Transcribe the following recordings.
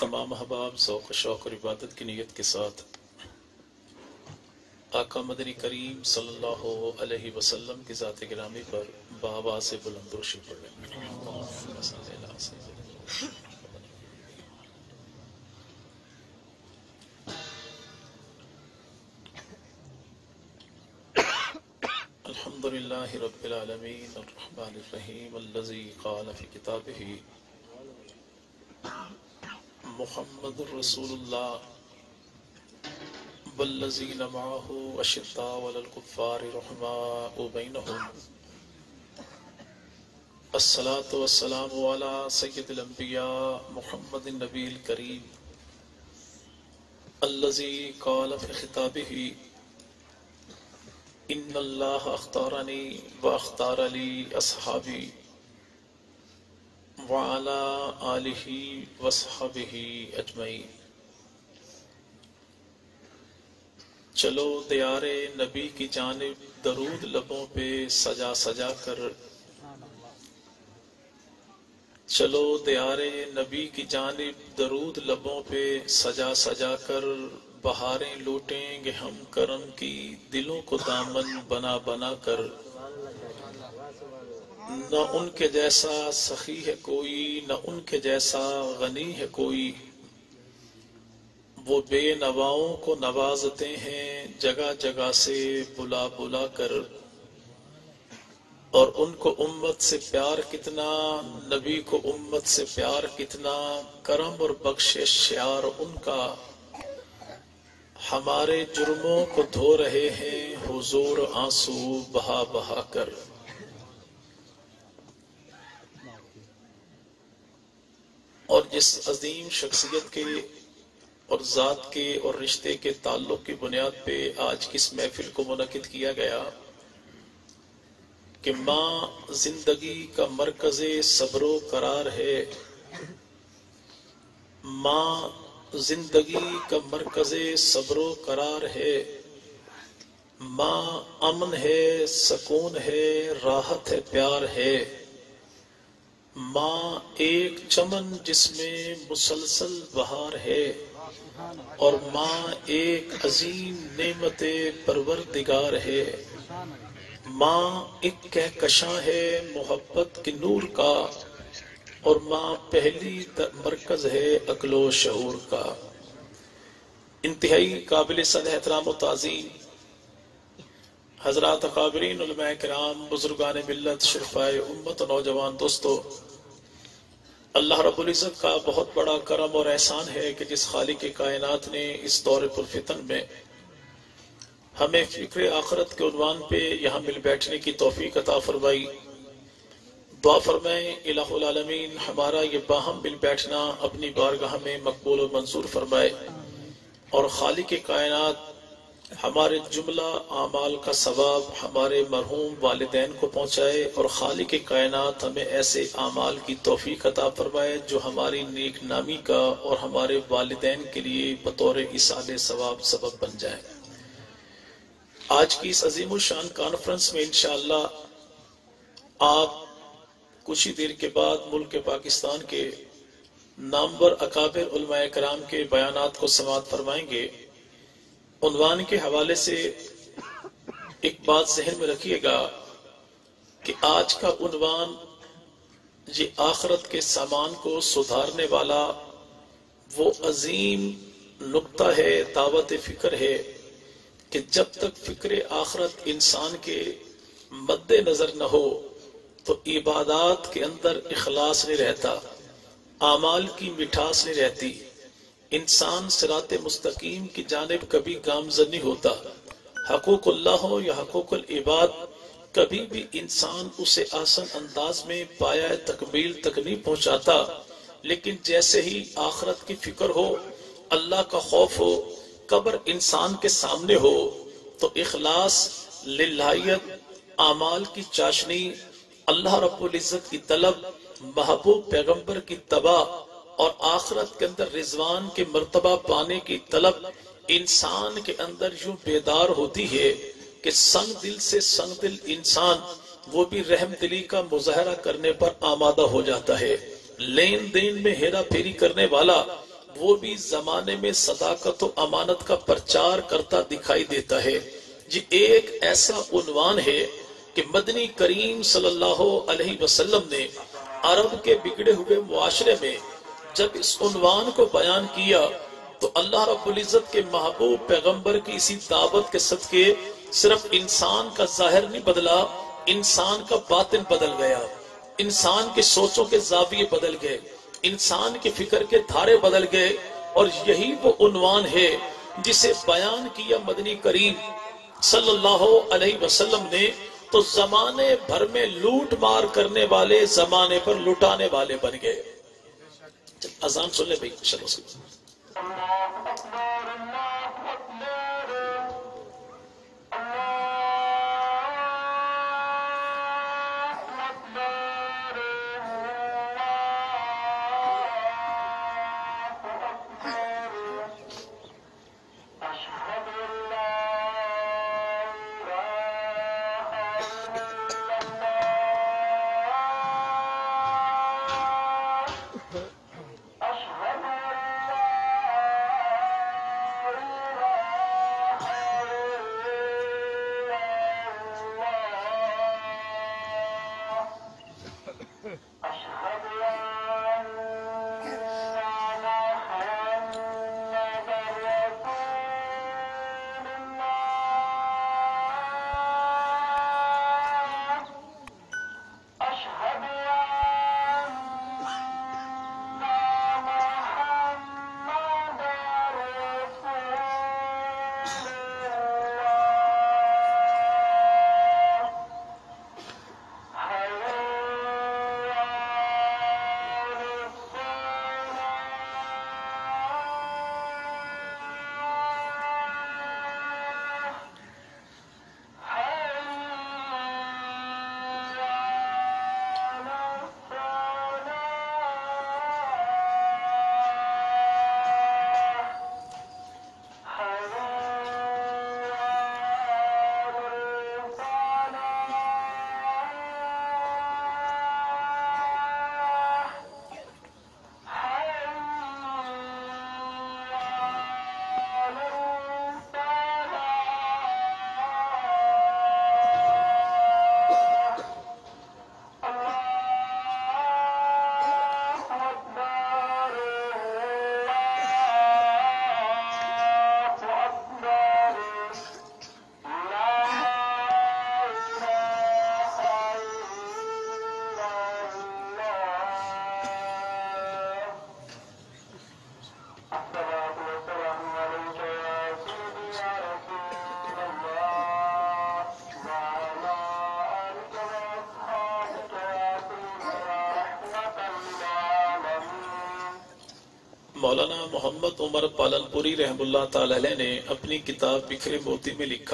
तमाम अहबाब ज़ौक़ शौक़ और इबादत की नीयत के साथ आका मदनी करीम सल्लल्लाहु अलैहि वसल्लम की ज़ात गिरामी पर बाआवाज़ से बुलंद दुरूद पढ़ अल्हम्दुलिल्लाहि रब्बिल आलमीन अर्रहमानिर रहीम अल्लज़ी क़ाल फ़ी किताबिही मुहम्मदुर रसूलुल्लाह वल्लज़ीना मअहु अशिद्दाउ अलल कुफ़्फ़ारि रुहमाउ बैनहुम अस्सलातु वस्सलामु अला सय्यिदिल अंबिया मुहम्मदिन नबील करीम अल्लज़ी क़ाल फ़ी खिताबिही इन्नल्लाह अख्तारनी व अख्तार ली अस्हाबी व अला आलिही व अस्हाबिही अजमईन। चलो दियारे नबी की जानिब दरूद लबों पे सजा सजा कर, चलो दियारे नबी की जानिब दरूद लबों पे सजा सजा कर, बहारें लूटेंगे हम करम की दिलों को दामन बना बना कर। न उनके जैसा सखी है कोई, न उनके जैसा गनी है कोई, वो बेनवाओं को नवाजते हैं जगह जगह से बुला बुला कर। और उनको उम्मत से प्यार कितना, नबी को उम्मत से प्यार कितना, करम और बख्शिश यार उनका, हमारे जुर्मों को धो रहे हैं हुजूर आंसू बहा बहा कर। और जिस अजीम शख्सियत के और ज़ात के और रिश्ते के ताल्लुक की बुनियाद पे आज की इस महफिल को मुनक्किद किया गया कि माँ जिंदगी का मरकज़े सब्रो करार है, माँ जिंदगी का मरकज़े सब्रो करार है, माँ अमन है सकून है राहत है प्यार है, माँ एक चमन जिसमें मुसलसल बहार है, और माँ एक अजीम नेमते परवरदिगार है, माँ एक कहकशां है मोहब्बत के नूर का, और माँ पहली मरकज है अक्लो शऊर का। इंतहाई काबिल सद एहतराम व ताज़ीम हजरात अकाबरीन उलमाए किराम, बुजुर्गान मिल्लत, शुरफाए उम्मत, नौजवान दोस्तों, अल्लाह रब्बुल इज़्ज़त का बहुत बड़ा करम और एहसान है कि जिस खालिक के कायनात ने इस दौर पुरफितन में हमें फिक्र आखिरत के उन्वान पे यहाँ मिल बैठने की तौफीक अता फरमाई। दुआ फरमाएं इलाहुल आलमीन हमारा ये बाहम मिल बैठना अपनी बारगाह में मकबूल और मंजूर फरमाए, और खालिक के कायनात हमारे जुमला आमाल का सवाब हमारे मरहूम वालिदैन को पहुँचाए, और खालिक के कायनात हमें ऐसे आमाल की तौफीक अता फरमाए जो हमारी नेक नामी का और हमारे वालिदैन के लिए बतौर इसाले सवाब सबब बन जाए। आज की इस अजीम शान कॉन्फ्रेंस में इंशाअल्लाह आप कुछ ही देर के बाद मुल्क पाकिस्तान के नामवर अकाबिर उलमाए कराम के बयानात को समाअत फरमाएंगे। उन्वान के हवाले से एक बात ज़हन में रखिएगा कि आज का उन्वान ये आखिरत के सामान को सुधारने वाला वो अजीम नुक्ता है, दावत फिक्र है कि जब तक फिक्र आखिरत इंसान के मद्दे नजर न हो तो इबादात के अंदर इखलास नहीं रहता, आमाल की मिठास नहीं रहती, इंसान सिराते मुस्तकीम की जानिब कभी गामज़न नहीं होता। हकूकुल्लाह हो या हकूकुल इबाद, कभी भी इंसान उसे आसान अंदाज में पाया तकमील तक नहीं पहुंचाता। लेकिन जैसे ही आखिरत की फिक्र हो, अल्लाह का खौफ हो, कब्र इंसान के सामने हो, तो इखलास, लिल्लाहियत, आमाल की चाशनी, अल्लाह रब्बुल इज़्ज़त की तलब, महबूब पैगंबर की तबा और आखिरत के अंदर रिजवान के मर्तबा पाने की तलब इंसान के अंदर यूं बेदार होती है कि संग दिल से संग दिल इंसान वो भी रहम दिली का मुजाहरा करने पर आमादा हो जाता है। लेन देन में हेरा फेरी करने वाला وہ بھی زمانے میں صداقت و امانت کا پرچار کرتا دکھائی دیتا ہے۔ یہ ایک ایسا عنوان ہے کہ مدنی کریم صلی اللہ علیہ وسلم نے عرب کے بگڑے ہوئے معاشرے میں جب اس عنوان کو بیان کیا تو اللہ رب العزت کے محبوب پیغمبر کی اسی دعوت کے صدقے صرف انسان کا ظاہر نہیں بدلا، انسان کا باطن بدل گیا، انسان کے سوچوں کے زاویے بدل گئے، انسان کے فکر کے دھارے بدل گئے، اور یہی وہ عنوان ہے جسے بیان کیا مدنی کریم صلی اللہ علیہ وسلم نے تو زمانے بھر میں لوٹ مار کرنے والے زمانے پر لٹانے والے بن گئے۔ اذان سن لے بھائی، چلو سن۔ مولانا محمد عمر پالنپوری رحم اللہ تعالی علیہ نے اپنی کتاب بکھرے موتی میں لکھا،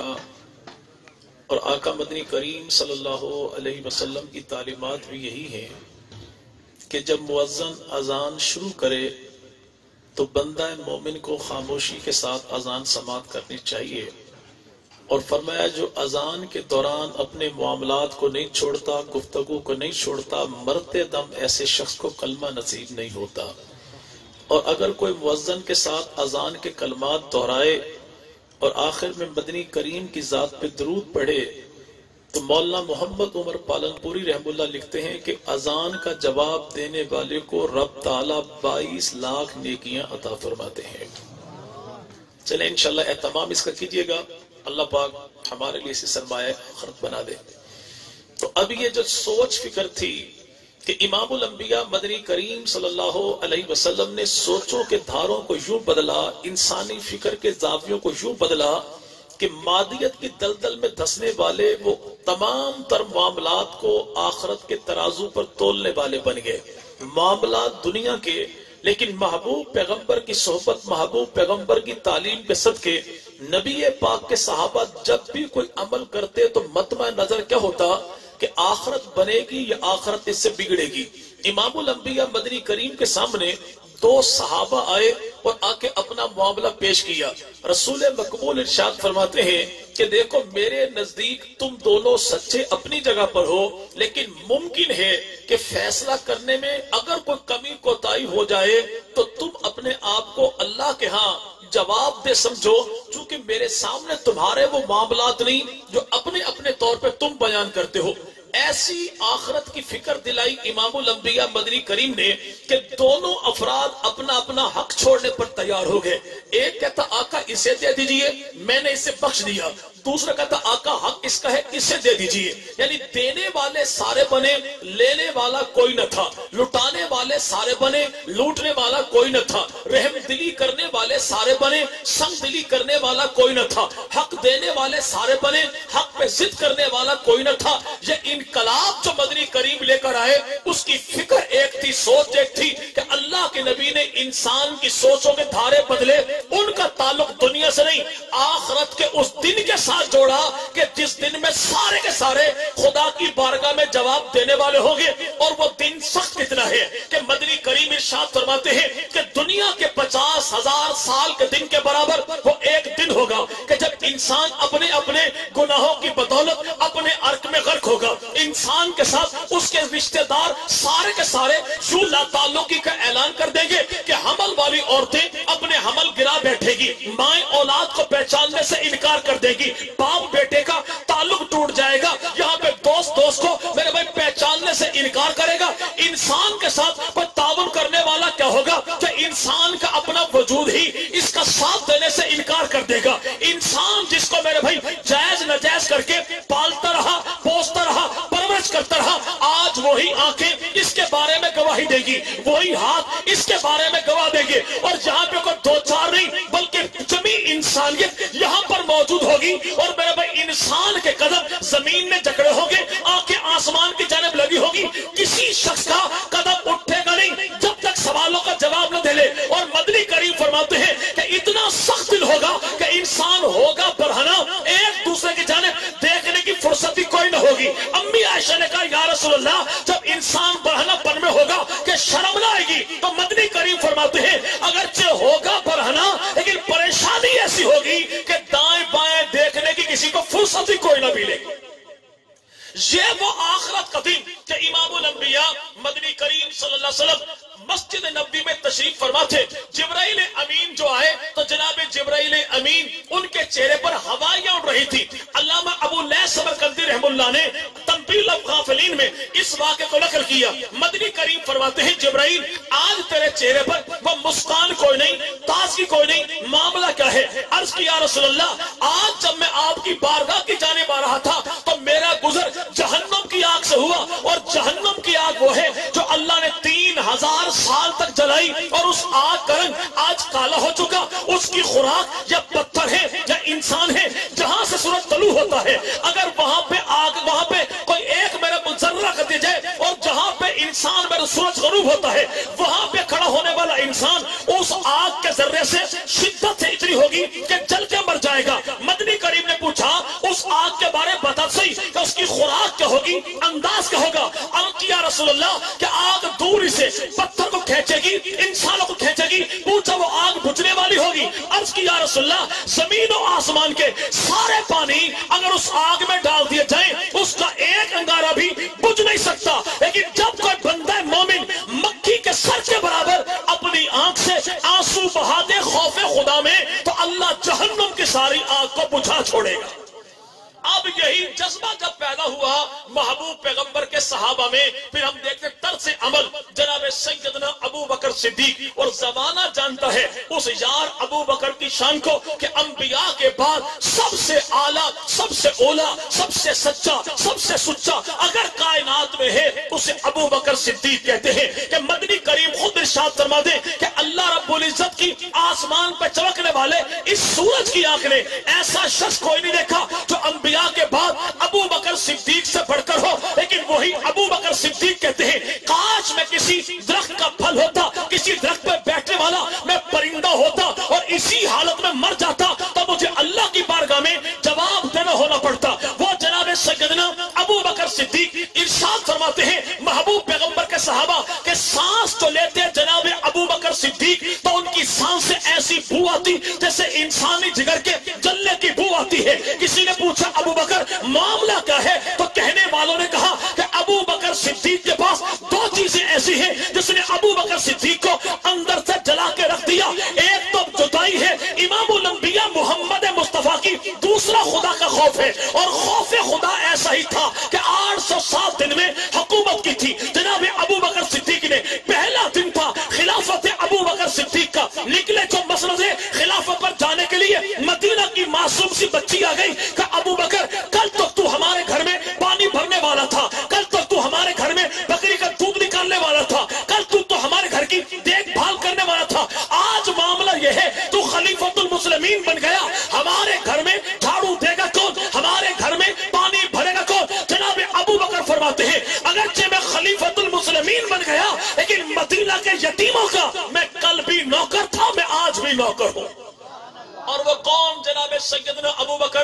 اور آقا مدنی کریم صلی اللہ علیہ وسلم کی تعلیمات بھی یہی ہیں کہ جب مؤذن اذان شروع کرے تو بندہ مومن کو خاموشی کے ساتھ اذان سماعت کرنی چاہیے، اور فرمایا جو اذان کے دوران اپنے معاملات کو نہیں چھوڑتا، گفتگو کو نہیں چھوڑتا، مرتے دم ایسے شخص کو کلمہ نصیب نہیں ہوتا۔ اور اگر کوئی مؤذن کے ساتھ اذان کے کلمات دہرائے اور آخر میں مدنی کریم کی ذات پہ درود پڑھے تو مولانا محمد عمر پالنپوری رحم اللہ لکھتے ہیں کہ اذان کا جواب دینے والے کو رب تعالیٰ 22 لاکھ نیکیاں عطا فرماتے ہیں۔ چلیں انشاءاللہ اہتمام اس کا کیجئے گا، اللہ پاک ہمارے لیے اسے سرمایہ آخرت بنا دے۔ تو اب یہ جو سوچ فکر تھی کہ امام الانبیاء مدنی کریم صلی اللہ علیہ وسلم نے سوچوں کے دھاروں کو یوں بدلا، انسانی فکر کے زاویوں کو یوں بدلا کہ مادیت کی دلدل میں دھسنے والے وہ تمام تر معاملات کو آخرت کے ترازو پر تولنے والے بن گئے۔ معاملات دنیا کے، لیکن محبوب پیغمبر کی صحبت، محبوب پیغمبر کی تعلیم کے صدقے نبی پاک کے صحابہ جب بھی کوئی عمل کرتے تو مطمع نظر کیا ہوتا کہ آخرت بنے گی یا آخرت اس سے بگڑے گی۔ امام الانبیاء مدنی کریم کے سامنے दो सहाबा आए और आके अपना मामला पेश किया। रसूल मकबूल इरशाद फरमाते हैं कि देखो मेरे नजदीक तुम दोनों सच्चे अपनी जगह पर हो, लेकिन मुमकिन है कि फैसला करने में अगर कोई कमी कोताही हो जाए तो तुम अपने आप को अल्लाह के यहाँ जवाब दे समझो, चूंकि मेरे सामने तुम्हारे वो मामलात नहीं जो अपने अपने तौर पे तुम बयान करते हो। ऐसी आखिरत की फिक्र दिलाई इमामुल अंबिया मदनी करीम ने कि दोनों अफराद अपना अपना हक छोड़ने पर तैयार हो गए। एक कहता आका इसे दे दीजिए, मैंने इसे बख्श दिया। दूसरा कहता आका हक इसका है, इसे दे दीजिए। यानी देने वाले सारे बने, लेने वाला कोई न था। लुटाने वाले सारे बने, लूटने वाला कोई न था। रहम दिली करने वाले सारे बने, संग दिली करने वाला कोई न था। हक देने वाले सारे बने, हक पे जिद करने वाला कोई न था। ये इनकलाब जो मदनी करीम लेकर आए उसकी फिक्र एक थी, सोच एक थी कि अल्लाह के नबी ने इंसान की सोचों के धारे बदले। उनका ताल्लुक दुनिया से नहीं, आखिरत के उस दिन के साथ जोड़ा कि जिस दिन में सारे के सारे खुदा की बारगाह में जवाब देने वाले होंगे। और वो दिन सख्त इतना है कि मदनी करीम इरशाद फरमाते हैं कि दुनिया के 50,000 साल के दिन के बराबर वो एक दिन होगा कि जब इंसान अपने अपने गुनाहों की बदौलत अपने अर्क में गर्क होगा। इंसान के साथ उसके रिश्तेदार सारे के सारे यूं लाताल्लुकी का ऐलान कर देंगे कि हमल वाली औरतें अपने हमल गिरा बैठेगी, माए औलाद को पहचानने से इनकार कर देगी, बाप बेटे का ताल्लुक टूट जाएगा, यहाँ पे दोस्त दोस्त को मेरे भाई पहचानने से इनकार करेगा। इंसान के साथ कोई ताउन करने वाला क्या होगा कि इंसान का अपना वजूद ही इसका साथ देने से इनकार कर देगा। इंसान जिसको मेरे भाई जायज नाजायज करके पालता रहा, पोसता रहा, परवरिश करता रहा, आज वही आंखें इसके बारे में गवाही देगी, वही हाथ इसके बारे में गवाह देंगे। और जहाँ पे कोई दो चार नहीं बल्कि जमी इंसानियत यहाँ पर मौजूद होगी। और मेरे भाई इंसान के कदम जमीन में जकड़े होंगे, आंखें आसमान की जानिब लगी होगी, किसी शख्स का कदम उठेगा नहीं जब तक सवालों का जवाब न दे ले। और मदनी करीम फरमाते हैं कि इतना सख्त दिल होगा कि इंसान होगा बरहना, एक दूसरे की जानिब देखने की फुर्सत ही कोई न होगी। अम्मी आयशा ने कहा या रसूल अल्लाह, जब इंसान बरहनापन में होगा कि शर्म ना आएगी, तो मदनी करीम फरमाते हैं अगरचे होगा बरहना लेकिन परेशानी ऐसी होगी कि दाएं बाएं देखने की किसी को फुर्सत ही कोई ना मिलेगी। ये वो आखिरत का दिन कि इमामुल अंबिया मदनी करीम सल्लल्लाहु अलैहि वसल्लम मस्जिद नबी में तशरीफ फरमा थे। जिब्राइल अमीन जो आए तो जनाब जिब्राइल अमीन उनके चेहरे पर हवाइयां उड़ रही थी। अल्लामा अबू लैस समरकंदी रहमुल्लाह ने तंबीह अल-गाफिलीन में इस वाक़े को नकल किया। मदनी करीम फरमाते हैं जिब्राइल आज तेरे चेहरे पर वो मुस्कान कोई नहीं, ताज़गी कोई नहीं, मामला क्या है? अर्ज किया रसूलुल्लाह, आज जब मैं आपकी बारगाह की जानिब आ रहा था तो मेरा गुजर जहन्नम की आग से हुआ। और जहन्नम की आग वो है जो अल्लाह ने 3000 साल तक जलाई और उस आग का रंग आज काला हो चुका। उसकी खुराक या पत्थर है या इंसान है, जहां से सूरज तलू होता है अगर वहां पे आग, वहां पे कोई एक मेरा जर्रा कर दिया जाए और जहां पे इंसान मेरा सूरज गरूब होता है वहां पे खड़ा होने वाला इंसान उस आग के जर्रे से शिद्दत से इतनी होगी कि जल के मर जाएगा। मदनी करीम ने पूछा उस आग के बारे में बता सही कि उसकी खुराक क्या होगी, अंदाज क्या होगा? या रसूलुल्लाह कि आग दूर से पत्थर को खींचेगी, इंसानों को खींचेगी। पूछा वो आग बुझने वाली होगी? अर्ज किया रसूलुल्लाह जमीन और आसमान के सारे पानी अगर उस आग में डाल दिए जाए उसका एक अंगारा भी बुझ नहीं सकता। लेकिन जब कोई बंदा मोमिन मक्खी के सर के बराबर अपनी आंख से आंसू बहा दे खौफे खुदा में, तो अल्लाह जहन्नम की सारी आग को बुझा छोड़ेगा। अब यही जज्बा जब पैदा हुआ महबूब पैगंबर के सहाबा में, फिर हम देखते तर्ज से अमल जनाब सैयदना अबू बकर सिद्दीक। और जमाना जानता है उस यार अबू बकर की शान को कि अंबिया के बाद सबसे आला, सबसे ओला, सबसे सच्चा, सबसे सुच्चा अगर कायनात में है उसे अबू बकर सिद्दीक कहते हैं। कि मदनी करीम खुद इरशाद फरमा दे कि अल्लाह रब्बुल इज्जत की आसमान पर चमकने वाले इस सूरज की आंख ने ऐसा शख्स कोई नहीं देखा जो अंबिया के बाद अबू बकर सिद्दीक से बढ़कर हो। लेकिन वही अबू बकर सिद्दीक कहते हैं काश मैं किसी दरख्त का फल होता, किसी दरख्त पर बैठने वाला मैं परिंदा होता और इसी हालत में मर जाता तो मुझे अल्लाह की बारगाह में जवाब देना होना पड़ता। वो जनाब सैयदना अबू बकर بکر صدیق ارشاد فرماتے ہیں محبوب پیغمبر کے صحابہ کہ سانس جو لیتے جناب ابو بکر صدیق تو ان کی سانس سے ایسی بو آتی جیسے انسانی جگر کے جلنے کی بو آتی ہے. کسی نے پوچھا ابو بکر معاملہ کیا ہے؟ تو کہنے والوں نے کہا کہ ابو بکر صدیق کے پاس دو چیزیں ایسی ہیں جس نے ابو بکر صدیق کو اندر سے جلا کے رکھ دیا. ایک تو جدائی ہے امام الانبیاء محمد مصطفیٰ کی, دوسرا خدا کا خوف ہے. اور خوف خدا ایسا ہی تھا کہ 807 دن میں حکومت کی تھی جناب ابو بکر صدیق نے. پہلا دن تھا خلافت ابو بکر صدیق کا. نکلے جو مسند خلافت پر جانے کے لیے مدینہ کی معصوم سی بچی آ گئی کہ ابو بکر کل تک تو ہمارے گھر میں پانی بھرنے والا تھا, کل تک تو ہمارے گھر میں بکری کا دودھ نکالنے والا تھا, کل تو ہمارے گھر کی دیکھ بھال کرنے والا تھا. آج معاملہ یہ ہے تو خلیفۃ المسلمین بن گیا. ہمارے گھر میں جھاڑو دے گا کون؟ ہمارے گھر میں پانی بھرے گا کون؟ جناب ابو بکر فرماتے ہیں اگرچہ میں خلیفۃ المسلمین بن گیا لیکن مدینہ کے یتیموں کا میں کل بھی نوکر تھا, میں آج بھی نوکر ہوں. اور وہ کون؟ جناب سیدنا ابو بکر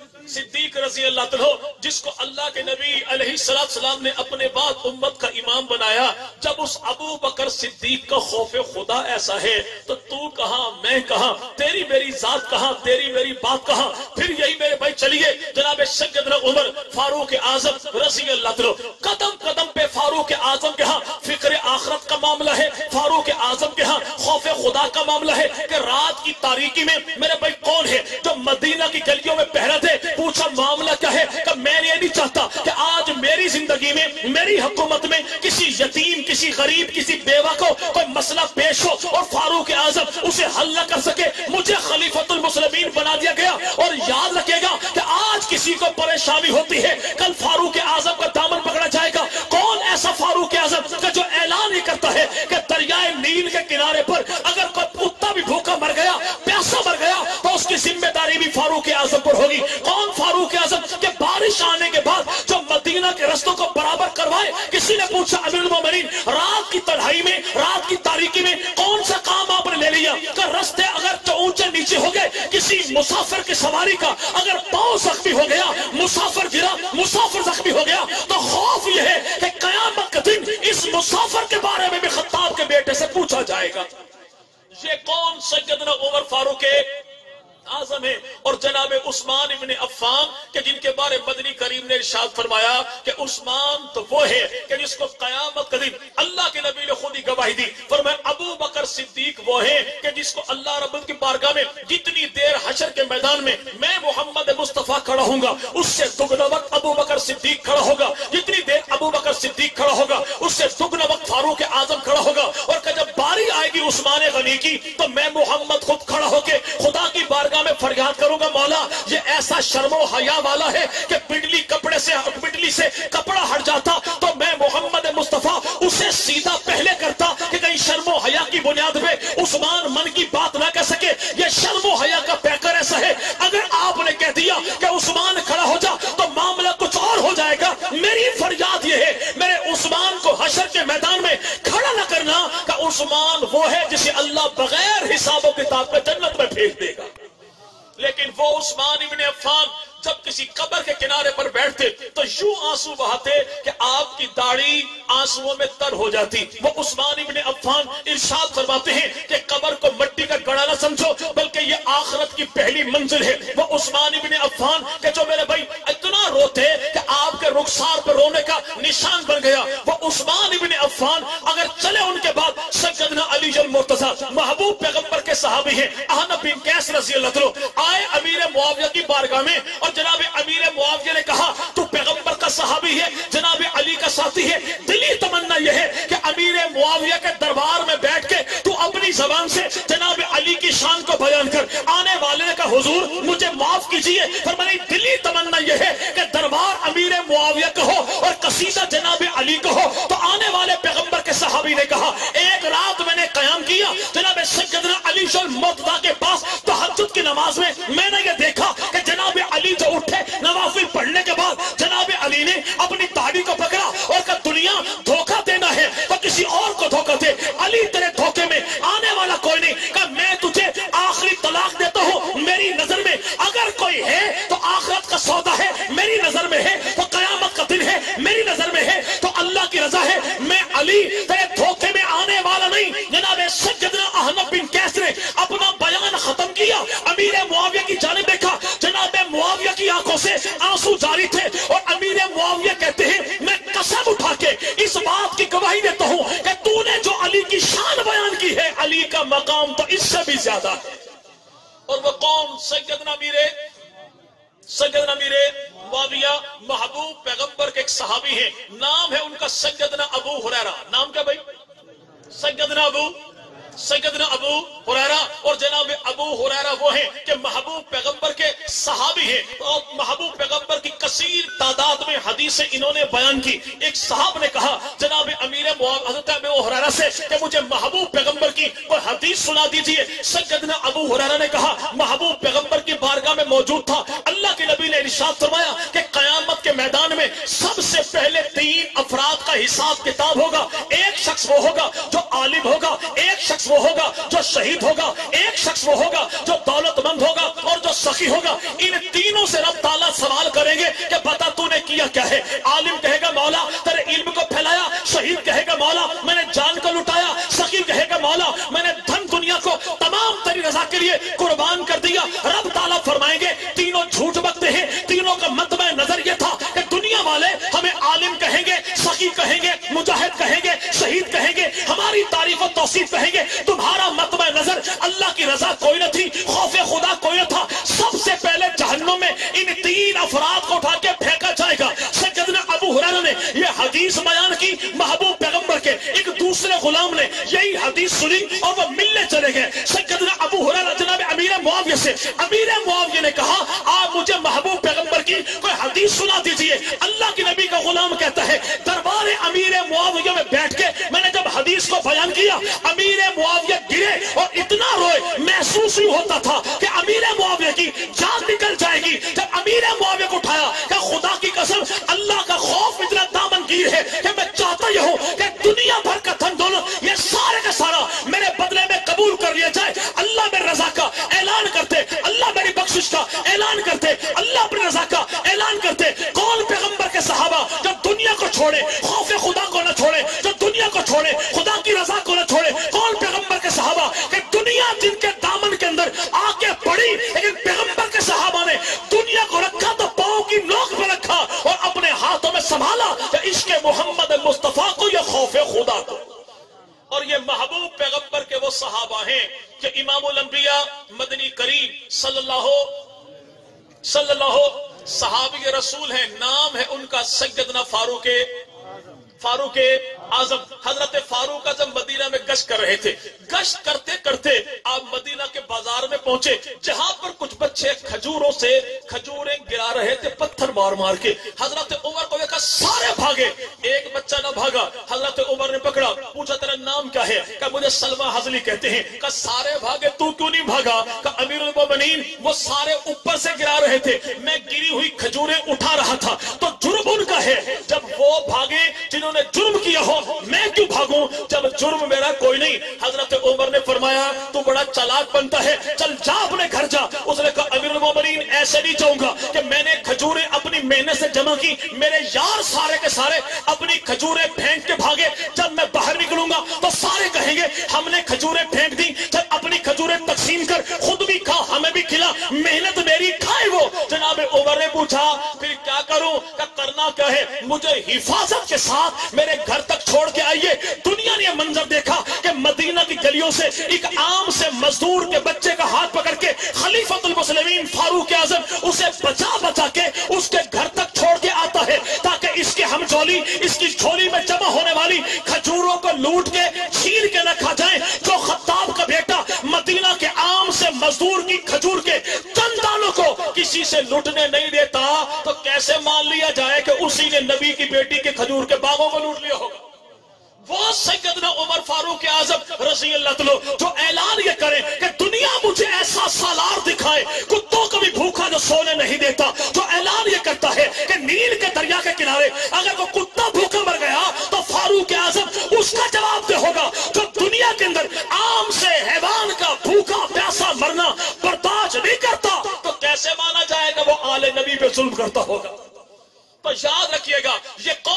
صدیق رضی اللہ عنہ, جس کو اللہ کے نبی علیہ السلام نے اپنے بعد امت کا امام بنایا. جب اس ابو بکر صدیق کا خوف خدا ایسا ہے تو کہاں میں کہاں, تیری میری ذات کہاں, تیری میری بات کہاں. پھر یہی میرے بھائی چلیے جناب سیدنا عمر فاروق اعظم رضی اللہ عنہ, قدم قدم پہ فاروق اعظم کے ہاں فکر آخرت کا معاملہ ہے, فاروق اعظم کے ہاں خوف خدا کا معاملہ ہے کہ رات کی تاریکی میں میرے بھائی کون ہے جو مدینہ کی گلیوں میں پہرا دے. پوچھا معاملہ کیا ہے کہ میں یہ نہیں چاہتا کہ آج میری زندگی میں میری حکومت میں کسی یتیم, کسی غریب, کسی بیوہ کو کوئی مسئلہ پیش ہو اور فاروق اعظم اسے حل نہ کر سکے. مجھے خلیفۃ المسلمین بنا دیا گیا. اور یاد رکھے گا کہ آج کسی کو پریشانی ہوتی ہے کل فاروق اعظم کا دامن پکڑا جائے گا. کون ایسا فاروق اعظم کہ جو اعلان ہی کرتا ہے کہ دریائے نیل کے کنارے پر اگر کوئی کتا بھی بھوکا مر گیا, پیاسا مر گیا تو اس کی ذمہ داری بھی فاروق اعظم پر ہوگی. کون فاروق اعظم کہ بارش آنے کے بعد جو مدینہ کے رستوں کو برابر کروائے. کسی نے پوچھا امیر المومنین رات کی تنہائی میں, رات کی تاریکی میں کون سا کام آپ نے لے لیا کہ رستے اگر اونچے نیچے ہو گئے, کسی مسافر کی سواری کا اگر پاؤں زخمی ہو گیا, مسافر گرا, مسافر زخمی ہو گیا, تو خوف یہ ہے کہ قیامت کے دن اس مسافر کے بارے میں بھی خطاب کے بیٹے سے پوچھا جائے گا. یہ کون؟ سیدنا عمر فاروق اعظم ہے. اور جناب عثمان ابن عفان کہ جن کے بارے مدنی کریم نے ارشاد فرمایا کہ عثمان تو وہ ہے کہ جس کو قیامت کے دن اللہ کے نبی نے خود ہی گواہی دی. فرمایا ابو بکر صدیق وہ ہے کہ جس کو اللہ رب کی بارگاہ میں جتنی دیر حشر کے میدان میں میں محمد مصطفیٰ کھڑا ہوں گا اس سے دگنا وقت ابو بکر صدیق کھڑا ہوگا. جتنی دیر ابو بکر صدیق کھڑا ہوگا اس سے دگنا وقت فاروق اعظم کھڑا ہوگا. اور کہ جب باری آئے گی عثمان غنی کی تو میں محمد خود کھڑا ہو کے خدا کی بارگاہ میں فریاد کروں گا مولا یہ ایسا شرم و حیا والا ہے کہ بجلی سے کپڑا ہٹ جاتا تو میں محمد مصطفیٰ اسے سیدھا پہلے کرتا کہ کہیں شرم و حیا کی بنیاد پہ عثمان من کی بات نہ کہہ سکے. یہ شرم و حیا کا پیکر ایسا ہے اگر آپ نے کہہ دیا کہ عثمان کھڑا ہو جا تو معاملہ کچھ اور ہو جائے گا. میری فریاد یہ ہے میرے عثمان کو حشر کے میدان میں کھڑا نہ کرنا کہ عثمان وہ ہے جسے اللہ بغیر حساب و کتاب کے جنت میں بھیج دے گا. لیکن وہ عثمان ابن عفان جب کسی قبر کے کنارے پر بیٹھتے تو یوں آنسو بہاتے کہ آپ کی داڑھی آنسوؤں میں تر ہو جاتی. وہ عثمان ابن عفان ارشاد فرماتے ہیں کہ قبر کو مٹی کا گڑھا نہ سمجھو بلکہ یہ آخرت کی پہلی منزل ہے. وہ عثمان ابن عفان کہ جو میرے بھائی اتنا روتے کہ آپ کے رخسار پر رونے کا نشان بن گیا. وہ عثمان ابن عفان اگر چلے ان کے بعد سیدنا علی المرتضی محبوب پیغمبر کے صحابی ہیں احنف بن قیس رضی اللہ عنہ آئے امیر معاویہ کی بارگاہ میں اور جناب امیر معاویہ نے کہا تو پیغمبر کا صحابی ہے, جناب علی کا ساتھی ہے. دلی تمنا یہ ہے کہ امیر معاویہ کے دربار میں بیٹھ کے تو اپنی زبان سے جناب علی کی شان کو بیان کر. آنے والے نے کہا حضور مجھے معاف کیجئے. فرمایا دلی تمنا یہ ہے کہ دربار امیر معاویہ کا ہو اور قصیدہ جناب علی کا ہو. تو آنے والے پیغمبر کے صحابی نے کہا ایک رات میں نے قیام کیا جناب سیدنا علی المرتضی کے پاس تہجد کی نماز میں نے یہ دیکھا کہ جناب علی جو اٹھے نوافل پڑھنے کے بعد جناب علی نے اپنی داڑھی کو پکڑا اور کہا دنیا دھوکہ دینا ہے تو کسی اور کو دھوکہ دے. علی تیرے دھوکے میں آنے والا کوئی نہیں. کہا میں تجھے آخری طلاق دیتا ہوں. میری نظر میں اگر کوئی ہے تو آخرت کا سودا ہے, میری نظر میں ہے تو قیامت کا دن ہے. میری نظر میں ہے تو اللہ کی رضا ہے. میں علی تیرے دھوکے میں آنے والا نہیں. جناب سیدنا احنف بن قیس نے اپنا بیان ختم کیا, امیر معاویہ کی جانب دیکھا, جناب معاویہ کی آنکھوں سے آنسو جاری تھے, اور امیر معاویہ کہتے ہیں میں قسم اٹھا کے اس بات کی گواہی دیتا ہوں کہ تو نے جو علی کی شان بیان کی ہے, علی کا مقام تو اس سے بھی زیادہ ہے. اور وہ قوم سیدنا امیر معاویہ محبوب پیغمبر کے ایک صحابی ہیں, نام ہے ان کا سیدنا ابو ہریرہ. نام کیا بھائی؟ سیدنا ابو ہریرہ. اور جناب ابو ہریرہ وہ ہیں کہ محبوب پیغمبر کے صحابی ہیں, اور محبوب پیغمبر کی کثیر تعداد میں حدیثیں انہوں نے بیان کی. ایک صحاب نے کہا جناب امیر حضرت ابو ہریرہ سے کہ مجھے محبوب پیغمبر کی کوئی حدیث سنا دیجئے. سیدنا ابو ہریرہ نے کہا محبوب پیغمبر کی بارگاہ میں موجود تھا, اللہ کے نبی نے ارشاد فرمایا کہ قیامت کے میدان میں سب سے پہلے 3 افراد کا حساب کتاب ہوگا. ایک شخص وہ ہوگا جو عالم ہوگا, ایک شخص وہ ہوگا جو شہید ہوگا, ایک شخص وہ ہوگا جو دولت مند ہوگا, اور جو سخی ہوگا. ان تینوں سے رب تعالیٰ سوال کریں گے کہ بتا تو نے کیا کیا ہے. عالم کہے گا مولا تیرے علم کو پھیلایا, شہید کہے گا مولا میں نے جان کو لٹایا, سخی کہے گا مولا میں نے دھن دنیا کو تمام تیری رضا کے لیے قربان کر دیا. رب تعالیٰ فرمائیں گے تینوں جھوٹ بکتے ہیں. تینوں کا مطمع نظر یہ تھا کہ دنیا والے ہمیں عالم کہیں گے, سخی کہیں گے, مجاہد کہیں گے, شہید کہیں گے, ہماری تعریف و توصیف کہیں گے. تمہارا مطمع نظر اللہ کی رضا کوئی نہ تھی, خوف خدا کوئی نہ تھا. سب سے پہلے جہنم میں ان 3 افراد کو اٹھا کے پھینکا جائے گا. سیدنا ابو ہریرہ نے یہ حدیث بیان کی, محبوب پیغمبر کے ایک دوسرے غلام نے یہی حدیث سنی اور وہ ملنے چلے گئے. سیدنا ابو ہریرہ جناب امیر معاویہ سے, امیر معاویہ نے کہا آپ مجھے محبوب پیغمبر کی کوئی حدیث سنا دیجئے. اللہ کے نبی کا غلام کہتا ہے دربار امیر معاویہ میں بیٹھ کے میں نے جب حدیث کو بیان کیا, امیر معاویہ گرے اور اتنا روئے, محسوس ہی ہوتا تھا کہ امیر معاویہ کی جان نکل جائے گی. جب امیر معاویہ کو اٹھایا کہ خدا کی قسم اللہ کا خوف اتنا دامنگیر ہے کہ میں چاہتا یہ ہوں کہ دنیا بھر کا دھن دولت یہ سارے کا سارا میرے بدلے میں قبول کر لیا جائے. اللہ میرے رضا کا اعلان کرتے, اللہ میری بخشش کا اعلان کرتے, اللہ اپنی رضا کا اعلان کرتے. کون پیغمبر کے صحابہ جو دنیا کو چھوڑے, خوف خدا کو نہ چھوڑے, جو دنیا کو چھوڑے, خدا کی رضا کو نہ چھوڑے. کون پیغمبر کے صحابہ کہ دنیا جن کے دامن کے اندر آ کے پڑی, لیکن پیغمبر کے صحابہ نے دنیا کو رکھا تو پاؤں کی نوک پہ رکھا اور اپنے ہاتھوں میں سنبھالا کہ عشق محمد مصطفیٰ کو یا خوف خدا کو. اور یہ محبوب پیغمبر کے وہ صحابہ ہیں کہ امام الانبیاء مدنی کریم صلی اللہ صحابی رسول ہیں. نام ہے ان کا سیدنا فاروق اعظم. حضرت فاروق اعظم مدینہ میں گشت کر رہے تھے. گشت کرتے کرتے آپ مدینہ کے بازار میں پہنچے جہاں پر کچھ بچے کھجوروں سے کھجوریں گرا رہے تھے پتھر مار مار کے. حضرت عمر کو دیکھا, سارے بھاگے, ایک بچہ نہ بھاگا. حضرت عمر نے پکڑا, پوچھا تیرا نام کیا ہے؟ کہ مجھے سلمہ حضلی کہتے ہیں. کہ سارے بھاگے تو کیوں نہیں بھاگا؟ کہ امیر المومنین وہ سارے اوپر سے گرا رہے تھے, میں گری ہوئی کھجوریں اٹھا رہا تھا. تو جرم ان کا ہے, جب وہ بھاگے جنہوں نے جرم کیا ہو, میں کیوں بھاگوں جب جرم میرا کوئی نہیں. حضرت عمر نے فرمایا تو بڑا چالاک بنتا ہے, چل جا اپنے گھر جا. اس نے کہا امیر المومنین ایسے نہیں جاؤں گا کہ میں نے کھجوریں اپنی محنت سے جمع کی, میرے یار سارے کے سارے اپنی کھجوریں پھینک کے بھاگے. جب میں باہر نکلوں گا تو سارے کہیں گے ہم نے کھجوریں پھینک دی, جب اپنی کھجوریں تقسیم کر خود بھی کھا ہمیں بھی کھلا, محنت میری کھائے وہ. جناب عمر نے پوچھا پھر کیا کروں؟ کہ کرنا کیا ہے, مجھے حفاظت کے ساتھ میرے گھر تک چھوڑ کے آئیے. دنیا نے یہ منظر دیکھا کہ مدینہ کی گلیوں سے ایک عام سے مزدور کے بچے کا ہاتھ پکڑ کے خلیفۃ المسلمین فاروق اعظم اسے بچا کے اس کے گھر تک چھوڑ کے آتا ہے تاکہ اس کے ہمجولی اس کی جھولی میں جمع ہونے والی کھجوروں کو لوٹ کے چھین کے نہ کھا جائیں. جو خطاب کا بیٹا مدینہ کے عام سے مزدور کی کھجور کے چند دانوں کو کسی سے لوٹنے نہیں دیتا, تو کیسے مان لیا جائے کہ اسی نے نبی کی بیٹی کے کھجور کے باغوں کو لوٹ لیا ہوگا؟ وہ سیدنا عمر فاروق اعظم رضی اللہ عنہ جو اعلان یہ کریں کہ دنیا مجھے ایسا سالار دکھائے, کتوں کو بھی بھوکا جو سونے نہیں دیتا, جو اعلان یہ کرتا ہے کہ نیل کے دریا کے کنارے اگر وہ کتا بھوکا مر گیا تو فاروق اعظم اس کا جواب دے ہوگا. جو دنیا کے اندر عام سے حیوان کا بھوکا پیاسا مرنا برداشت نہیں کرتا, تو کیسے مانا جائے گا وہ آل نبی پہ ظلم کرتا ہوگا؟ تو یاد رکھیے گا یہ قوم